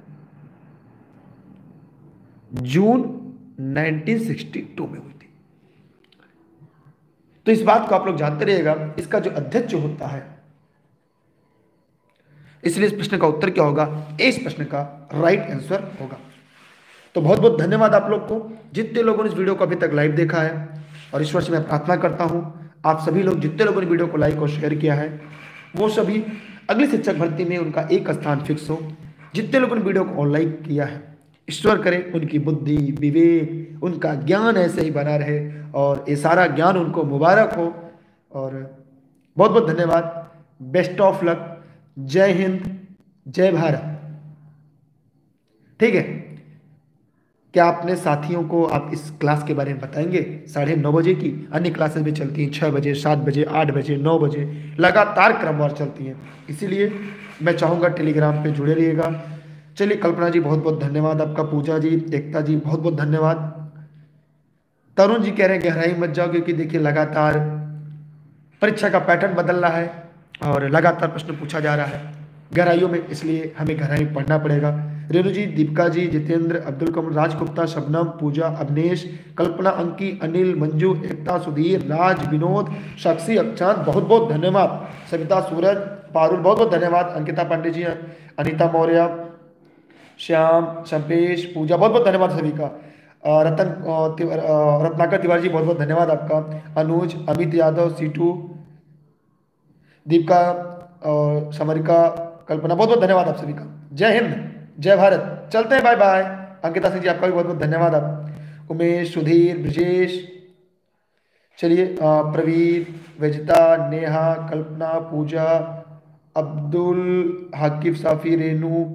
जून उन्नीस सौ बासठ में हुई थी। तो इस बात को आप लोग जानते रहिएगा। इसका जो अध्यक्ष जो होता है, इसलिए इस प्रश्न का उत्तर क्या होगा? इस प्रश्न का राइट आंसर होगा। तो बहुत बहुत धन्यवाद आप लोग को, जितने लोगों ने इस वीडियो को अभी तक लाइव देखा है। और ईश्वर से मैं प्रार्थना करता हूं आप सभी लोग, जितने लोगों ने वीडियो को लाइक और शेयर किया है, वो सभी अगली शिक्षक भर्ती में उनका एक स्थान फिक्स हो। जितने लोगों ने वीडियो को ऑनलाइन किया है, ईश्वर करे उनकी बुद्धि, विवेक, उनका ज्ञान ऐसे ही बना रहे और ये सारा ज्ञान उनको मुबारक हो। और बहुत बहुत धन्यवाद। Best of luck. जय हिंद, जय भारत। ठीक है, क्या अपने साथियों को आप इस क्लास के बारे में बताएंगे? साढ़े नौ बजे की अन्य क्लासेस भी चलती हैं, छः बजे, सात बजे, आठ बजे, नौ बजे, लगातार क्रमवार चलती हैं। इसीलिए मैं चाहूँगा टेलीग्राम पे जुड़े रहिएगा। चलिए, कल्पना जी बहुत बहुत धन्यवाद आपका, पूजा जी, एकता जी बहुत बहुत धन्यवाद। तरुण जी कह रहे हैं गहराई मत जाओ, क्योंकि देखिए लगातार परीक्षा का पैटर्न बदल रहा है और लगातार प्रश्न पूछा जा रहा है गहराइयों में, इसलिए हमें गहराई पढ़ना पड़ेगा। रेणु जी, दीपिका जी, जितेंद्र, अब्दुल कमर, राजगुप्ता, शबनम, पूजा, अवनेश, कल्पना, अंकी, अनिल, मंजू, एकता, सुधीर, राज, विनोद, साक्षी, अक्षांत बहुत बहुत धन्यवाद। सविता, सूरज, पारुल बहुत बहुत धन्यवाद। अंकिता पांडे जी, अनीता मौर्य, श्याम, संपेश, पूजा बहुत बहुत धन्यवाद सभी का। रतन रत्नाकर तिवारी जी बहुत बहुत धन्यवाद आपका। अनुज, अमित यादव, सीटू, दीपिका और समरिका, कल्पना बहुत बहुत धन्यवाद आप सभी का। जय हिंद, जय भारत। चलते हैं, बाय बाय। अंकिता सिंह जी आपका भी बहुत बहुत धन्यवाद। आप उमेश, सुधीर, ब्रजेश, चलिए प्रवीण, वेजिता, नेहा, कल्पना, पूजा, अब्दुल हाकिफ, साफी, रेनू।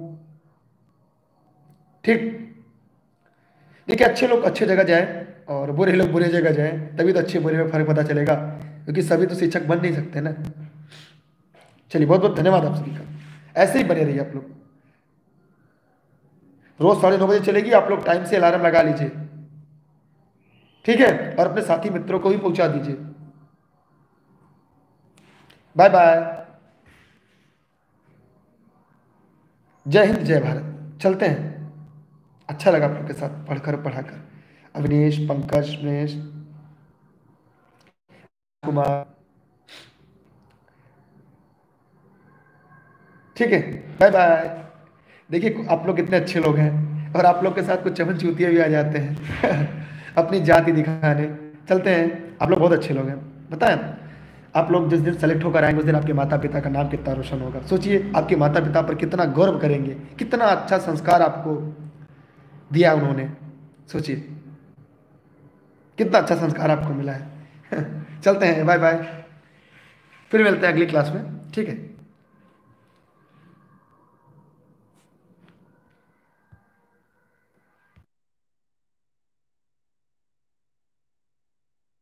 ठीक, देखिए अच्छे लोग अच्छे जगह जाए और बुरे लोग बुरे जगह जाए, तभी तो अच्छे बुरे में फर्क पता चलेगा, क्योंकि सभी तो शिक्षक बन नहीं सकते ना। चलिए, बहुत बहुत धन्यवाद आप सभी का। ऐसे ही बने रहिए आप लोग। रोज साढ़े नौ बजे चलेगी, आप लोग टाइम से अलार्म लगा लीजिए, ठीक है? और अपने साथी मित्रों को भी पहुंचा दीजिए। Bye bye. जय हिंद, जय भारत। चलते हैं। अच्छा लगा आप लोग के साथ पढ़कर पढ़ाकर। अविनेश, पंकज, महेश कुमार, ठीक है, बाय बाय। देखिए आप लोग कितने अच्छे लोग हैं और आप लोग के साथ कुछ चमन चूतिया भी आ जाते हैं अपनी जाति दिखाने। चलते हैं, आप लोग बहुत अच्छे लोग हैं, बताएं। आप लोग जिस दिन सेलेक्ट होकर आएंगे उस दिन आपके माता पिता का नाम कितना रोशन होगा। सोचिए आपके माता पिता पर कितना गौरव करेंगे, कितना अच्छा संस्कार आपको दिया उन्होंने। सोचिए कितना अच्छा संस्कार आपको मिला है। चलते हैं, बाय बाय, फिर मिलते हैं अगली क्लास में, ठीक है।